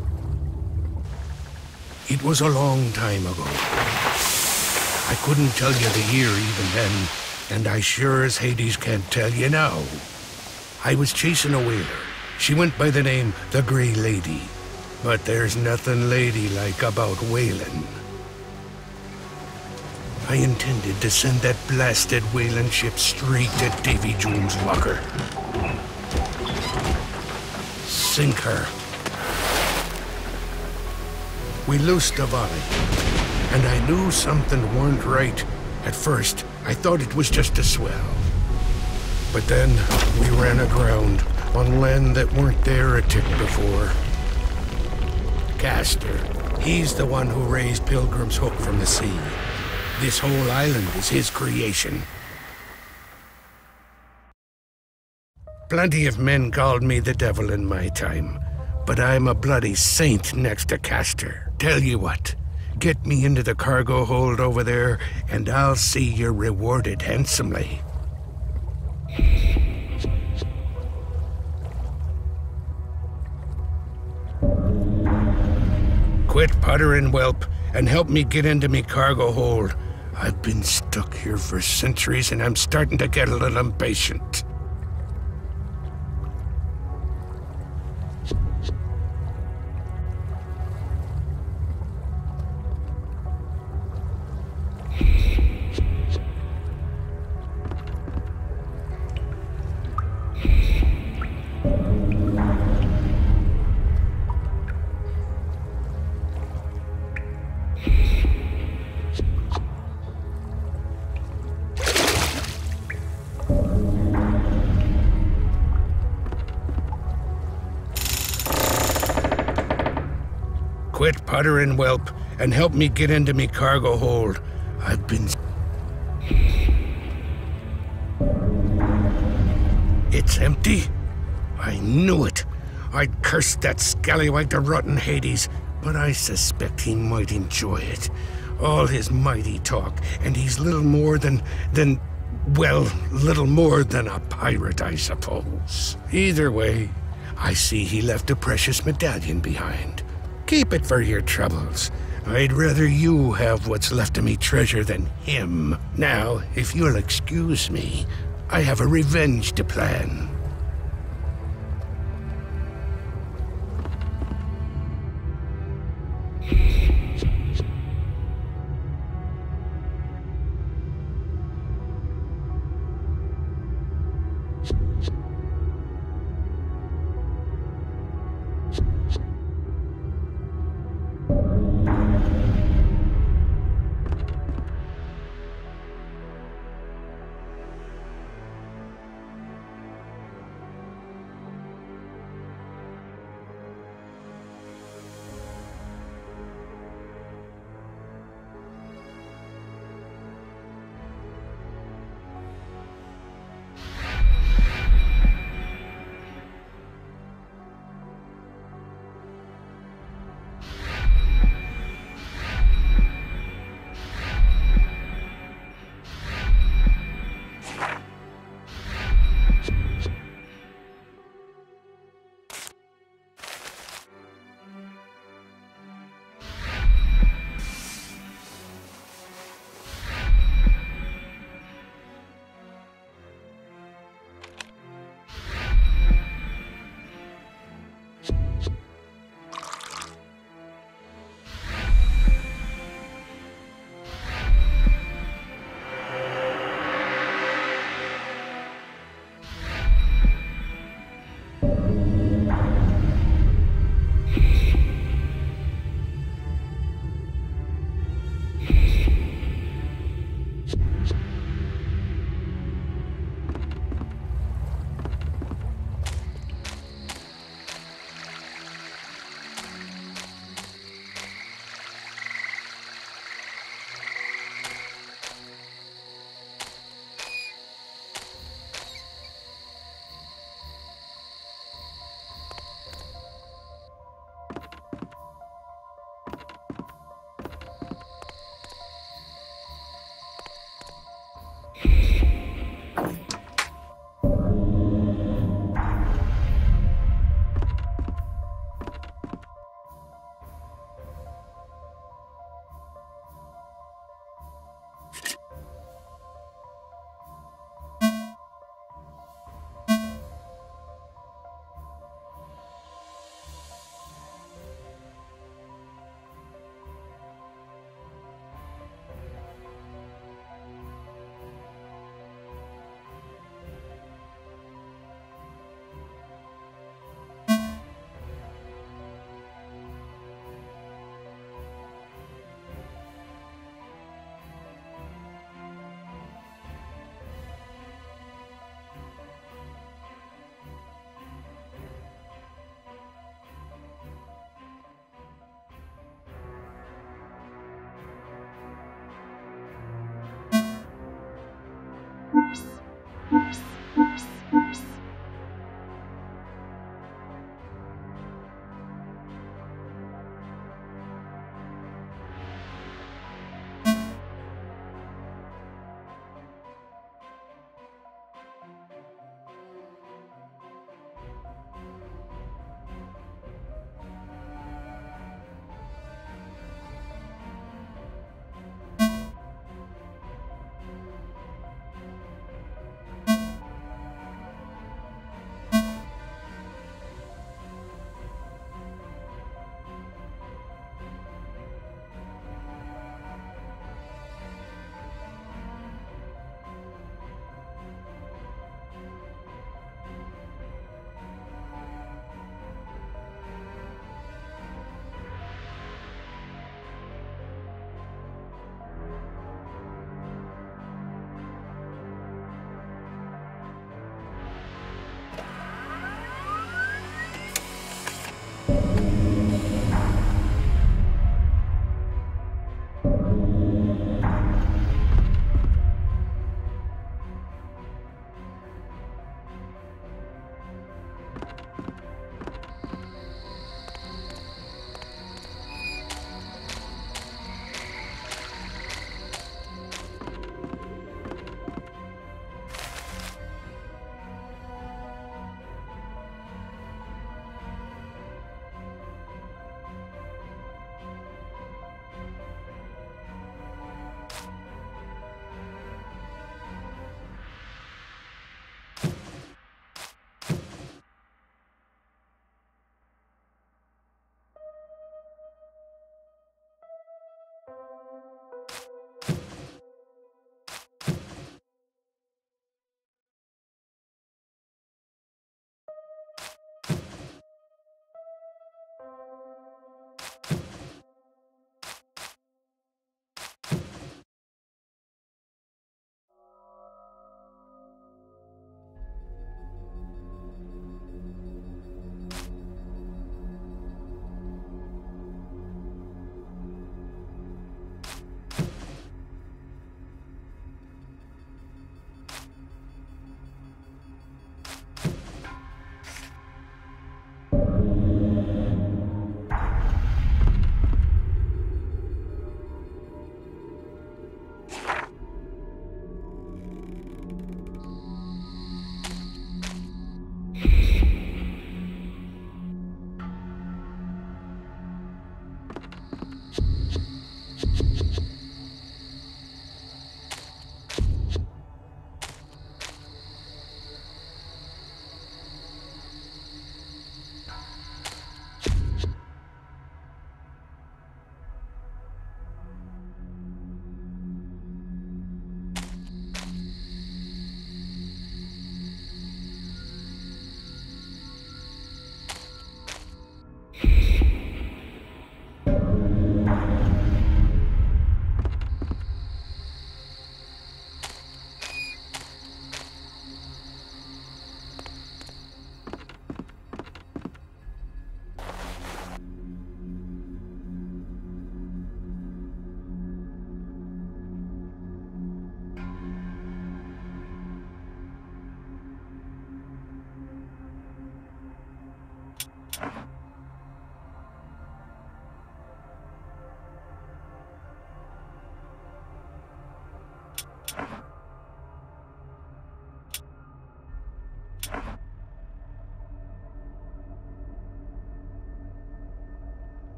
It was a long time ago. I couldn't tell you the year even then, and I sure as Hades can't tell you now. I was chasing a whaler. She went by the name the Grey Lady. But there's nothing ladylike about whaling. I intended to send that blasted whaling ship straight to Davy Jones' locker. Sink her. We loosed a volley, and I knew something weren't right. At first, I thought it was just a swell. But then, we ran aground on land that weren't there a tick before. Castor, he's the one who raised Pilgrim's Hook from the sea. This whole island is his creation. Plenty of men called me the devil in my time, but I'm a bloody saint next to Castor. Tell you what, get me into the cargo hold over there, and I'll see you're rewarded handsomely. Quit puttering, whelp, and help me get into me cargo hold. I've been stuck here for centuries, and I'm starting to get a little impatient. Quit puttering, whelp, and help me get into me cargo hold. I've been... It's empty? I knew it. I'd cursed that scallywag to rotten Hades, but I suspect he might enjoy it. All his mighty talk, and he's little more than... than... well, little more than a pirate, I suppose. Either way, I see he left a precious medallion behind. Keep it for your troubles. I'd rather you have what's left of me treasure than him. Now, if you'll excuse me, I have a revenge to plan.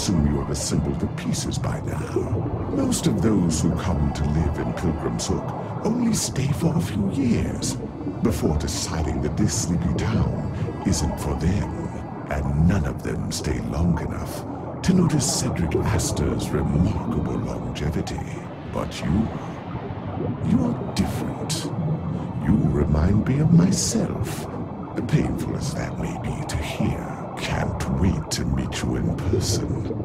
assume you have assembled the pieces by now. Most of those who come to live in Pilgrim's Hook only stay for a few years before deciding that this sleepy town isn't for them. And none of them stay long enough to notice Cedric Astor's remarkable longevity. But you, you're different. You remind me of myself, painful as that may be to hear. Can't wait to meet you in person.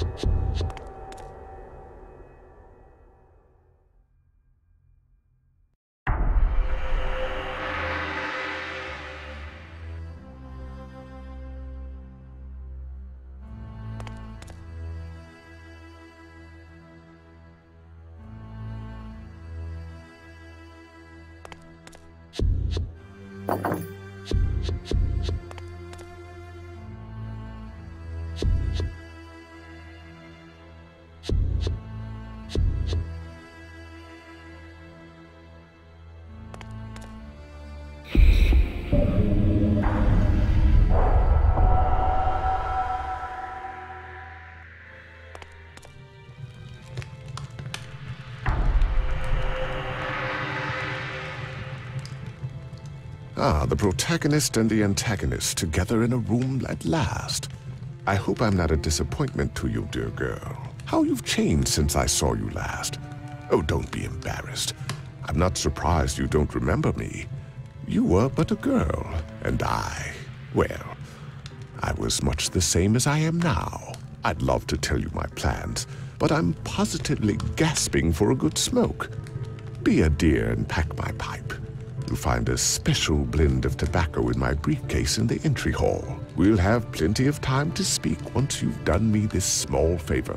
Ah, the protagonist and the antagonist together in a room at last. I hope I'm not a disappointment to you, dear girl. How you've changed since I saw you last. Oh, don't be embarrassed. I'm not surprised you don't remember me. You were but a girl, and I, well, I was much the same as I am now. I'd love to tell you my plans, but I'm positively gasping for a good smoke. Be a dear and pack my pipe. You'll find a special blend of tobacco in my briefcase in the entry hall. We'll have plenty of time to speak once you've done me this small favor.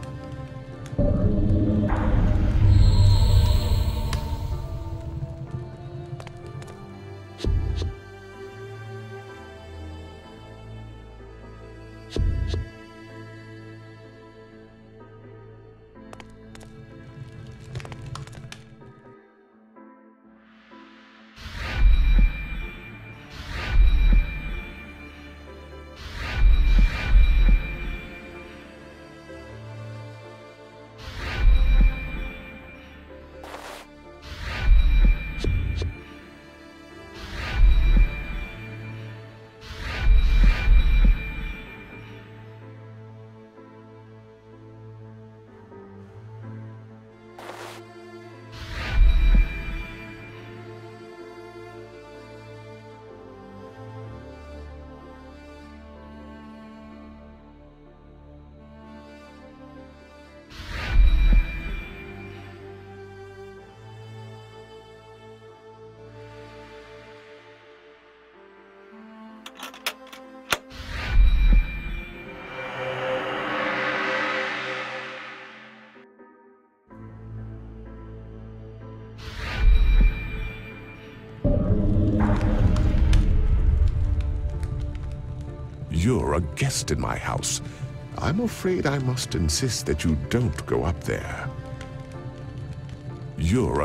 You're a guest in my house. I'm afraid I must insist that you don't go up there. You're a...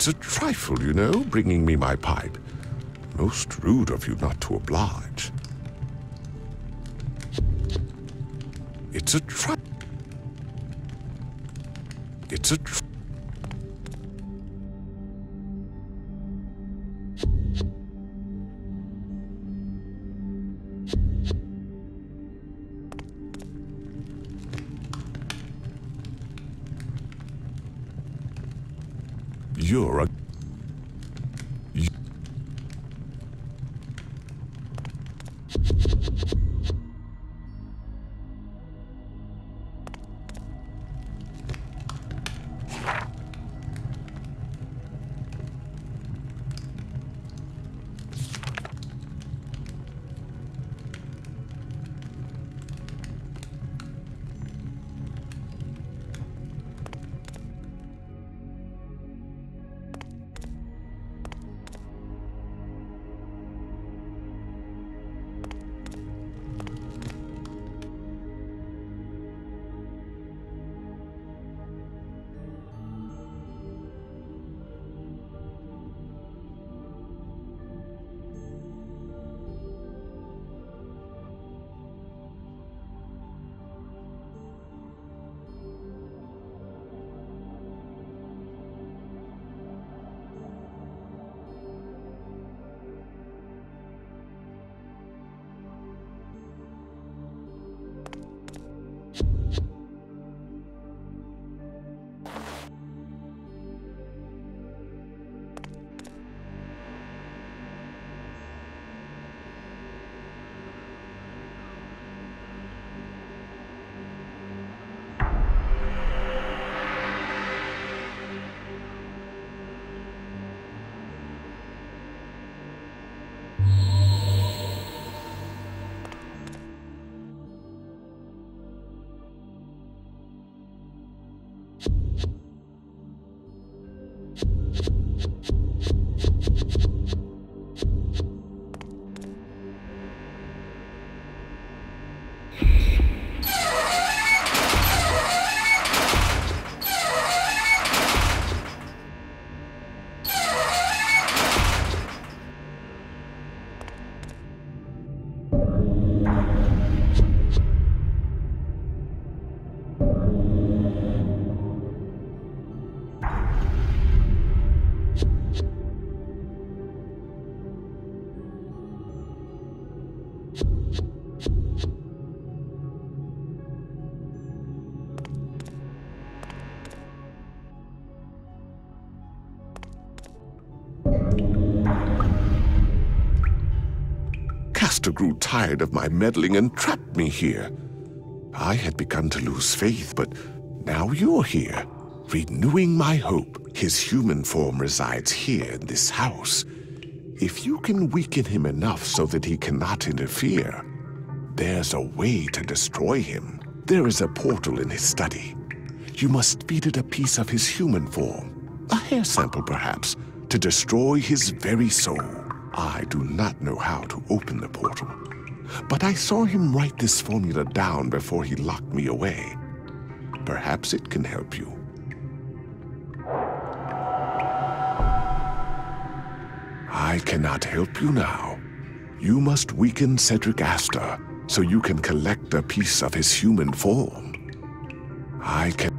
It's a trifle, you know, bringing me my pipe. Most rude of you not to oblige. It's a tri- It's a tri- You're a... You... Castor grew tired of my meddling and trapped me here. I had begun to lose faith, but now you're here, renewing my hope. His human form resides here in this house. If you can weaken him enough so that he cannot interfere, there's a way to destroy him. There is a portal in his study. You must feed it a piece of his human form, a hair sample perhaps, to destroy his very soul. I do not know how to open the portal, but I saw him write this formula down before he locked me away. Perhaps it can help you. I cannot help you now. You must weaken Cedric Astor so you can collect a piece of his human form. I can...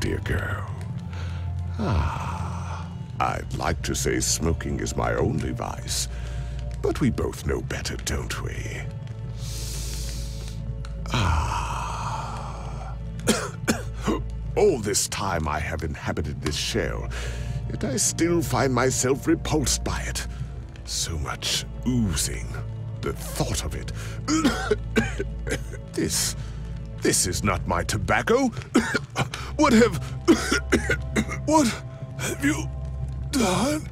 dear girl. Ah, I'd like to say smoking is my only vice, but we both know better, don't we? Ah. All this time I have inhabited this shell, yet I still find myself repulsed by it. So much oozing. The thought of it. This... This is not my tobacco. What have... What have you done?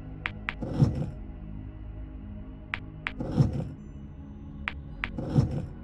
You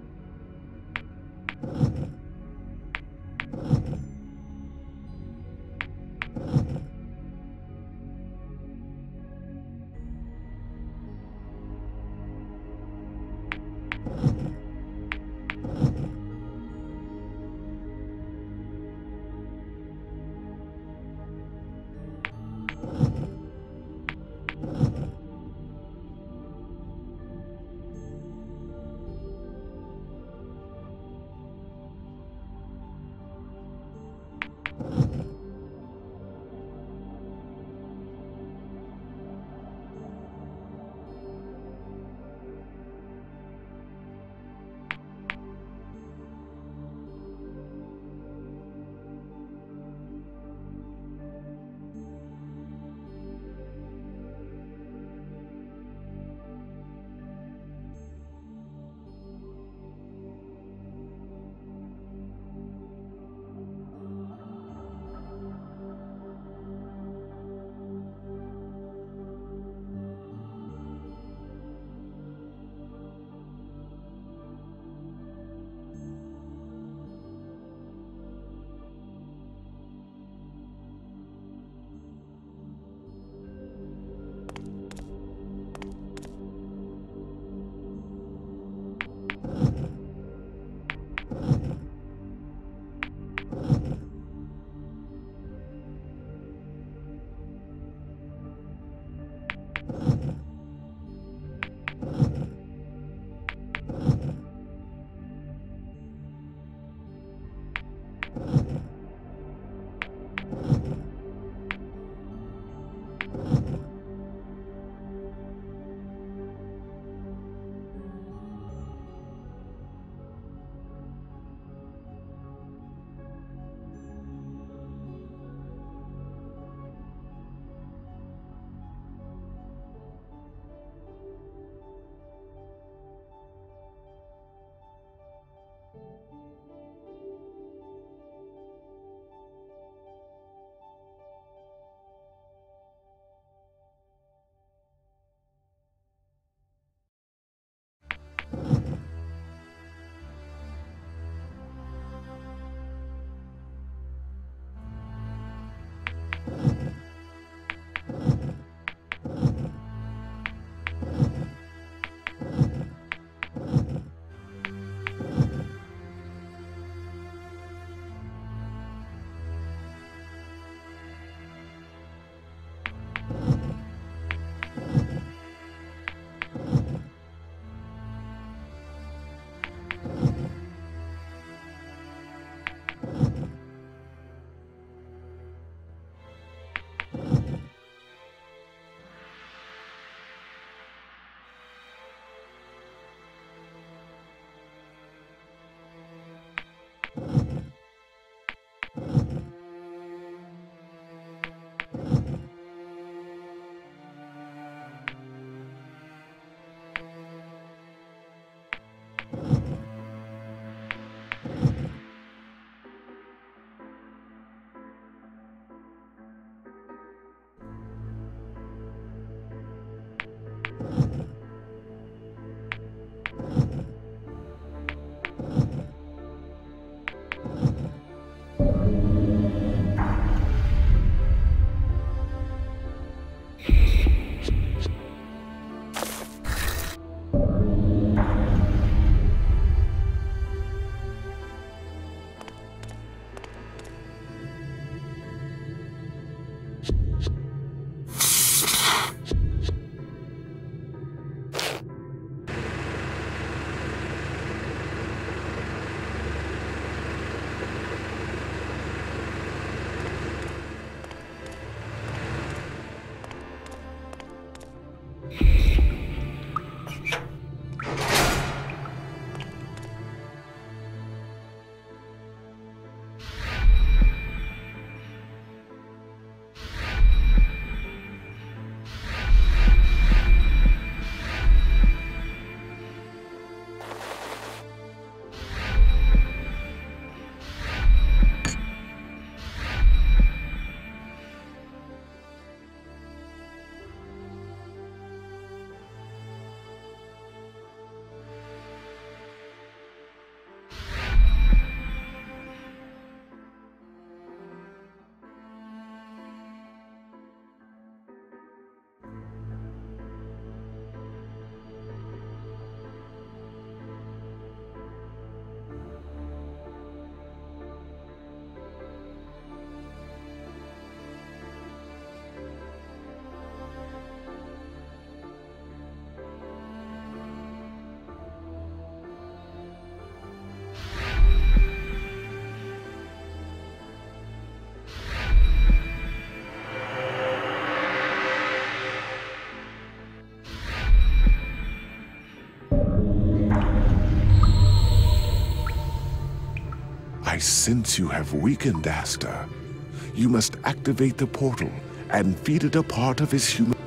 I sense you have weakened Aster. You must activate the portal and feed it a part of his human...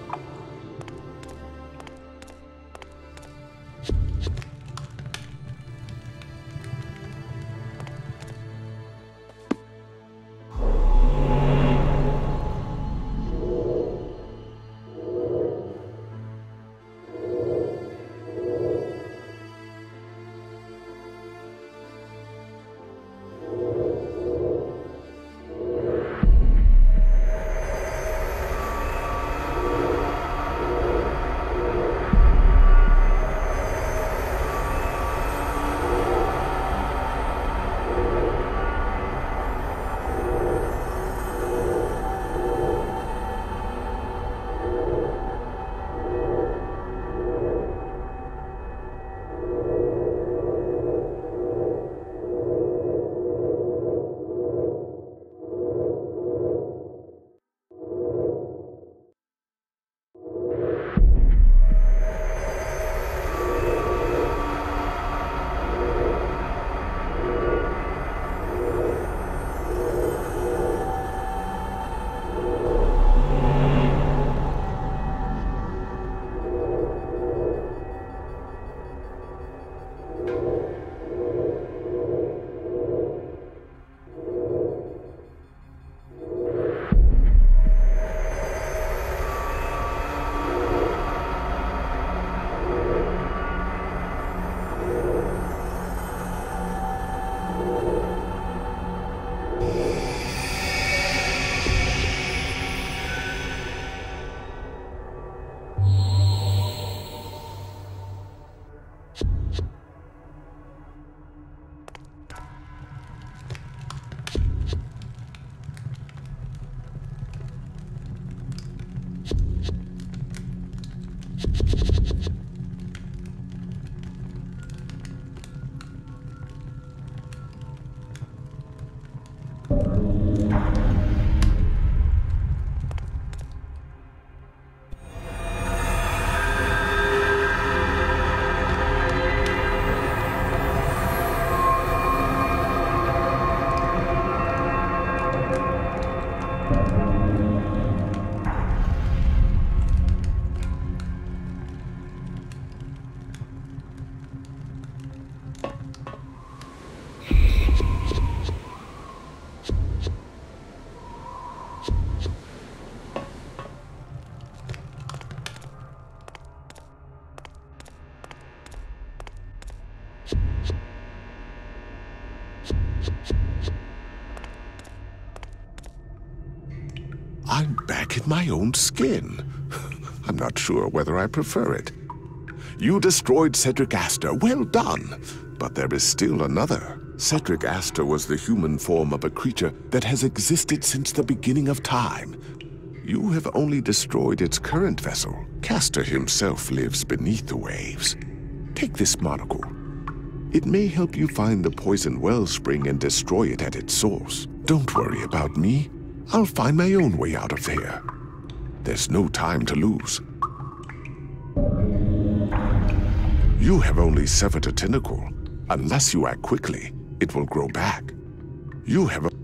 I'm back in my own skin. I'm not sure whether I prefer it. You destroyed Cedric Aster. Well done. But there is still another. Cedric Aster was the human form of a creature that has existed since the beginning of time. You have only destroyed its current vessel. Castor himself lives beneath the waves. Take this monocle. It may help you find the poison wellspring and destroy it at its source. Don't worry about me. I'll find my own way out of here. There's no time to lose. You have only severed a tentacle. Unless you act quickly, it will grow back. You have a...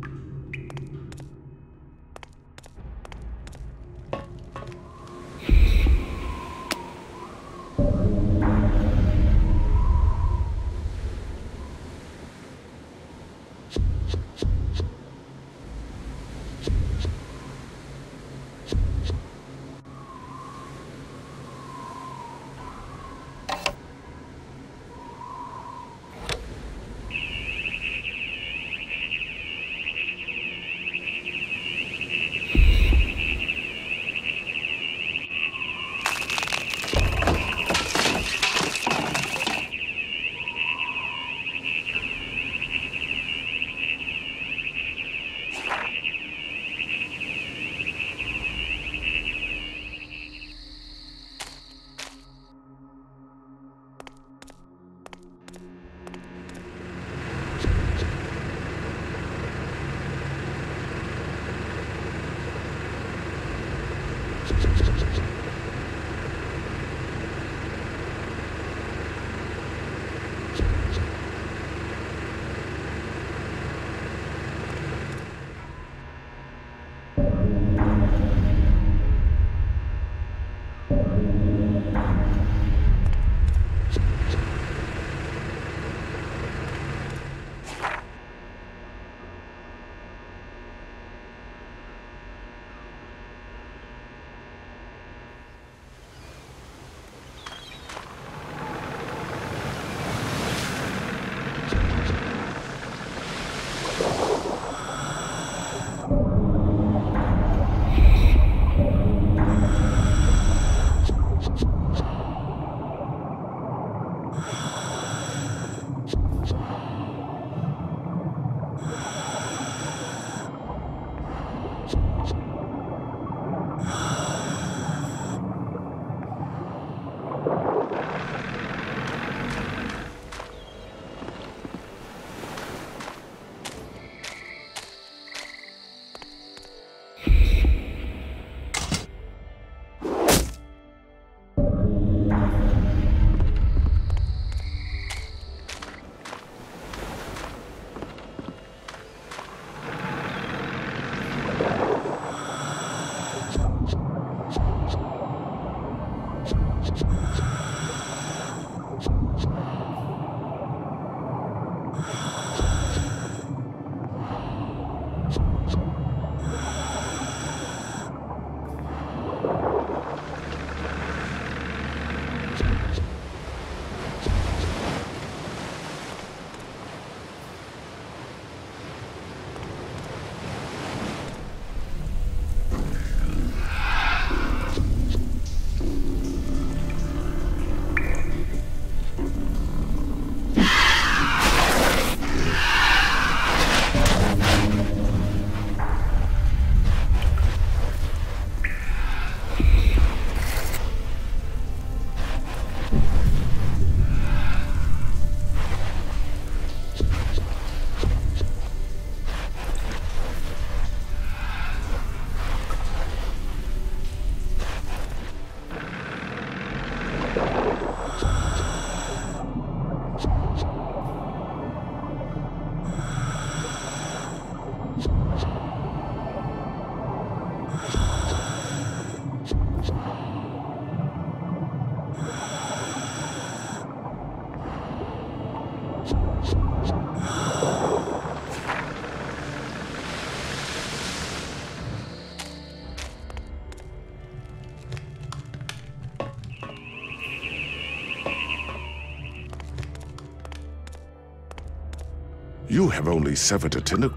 You have only severed a tentacle.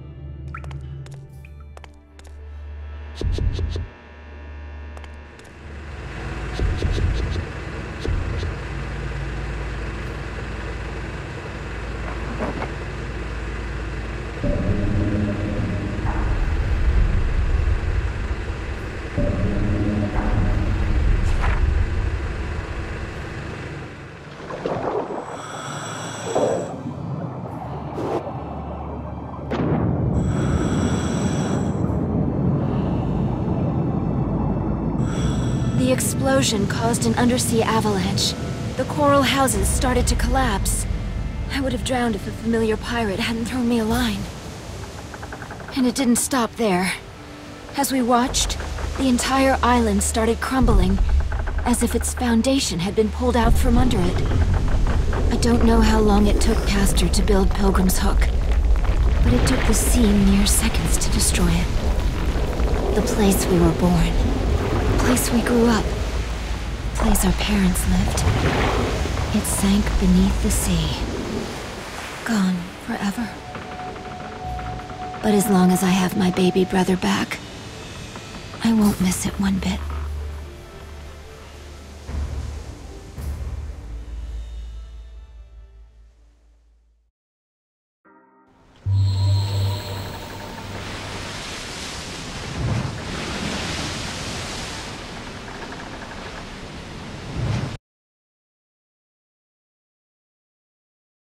The explosion caused an undersea avalanche. The coral houses started to collapse. I would have drowned if a familiar pirate hadn't thrown me a line. And it didn't stop there. As we watched, the entire island started crumbling, as if its foundation had been pulled out from under it. I don't know how long it took Castor to build Pilgrim's Hook, but it took the sea mere seconds to destroy it. The place we were born. The place we grew up. The place our parents lived. It sank beneath the sea. Gone forever. But as long as I have my baby brother back, I won't miss it one bit.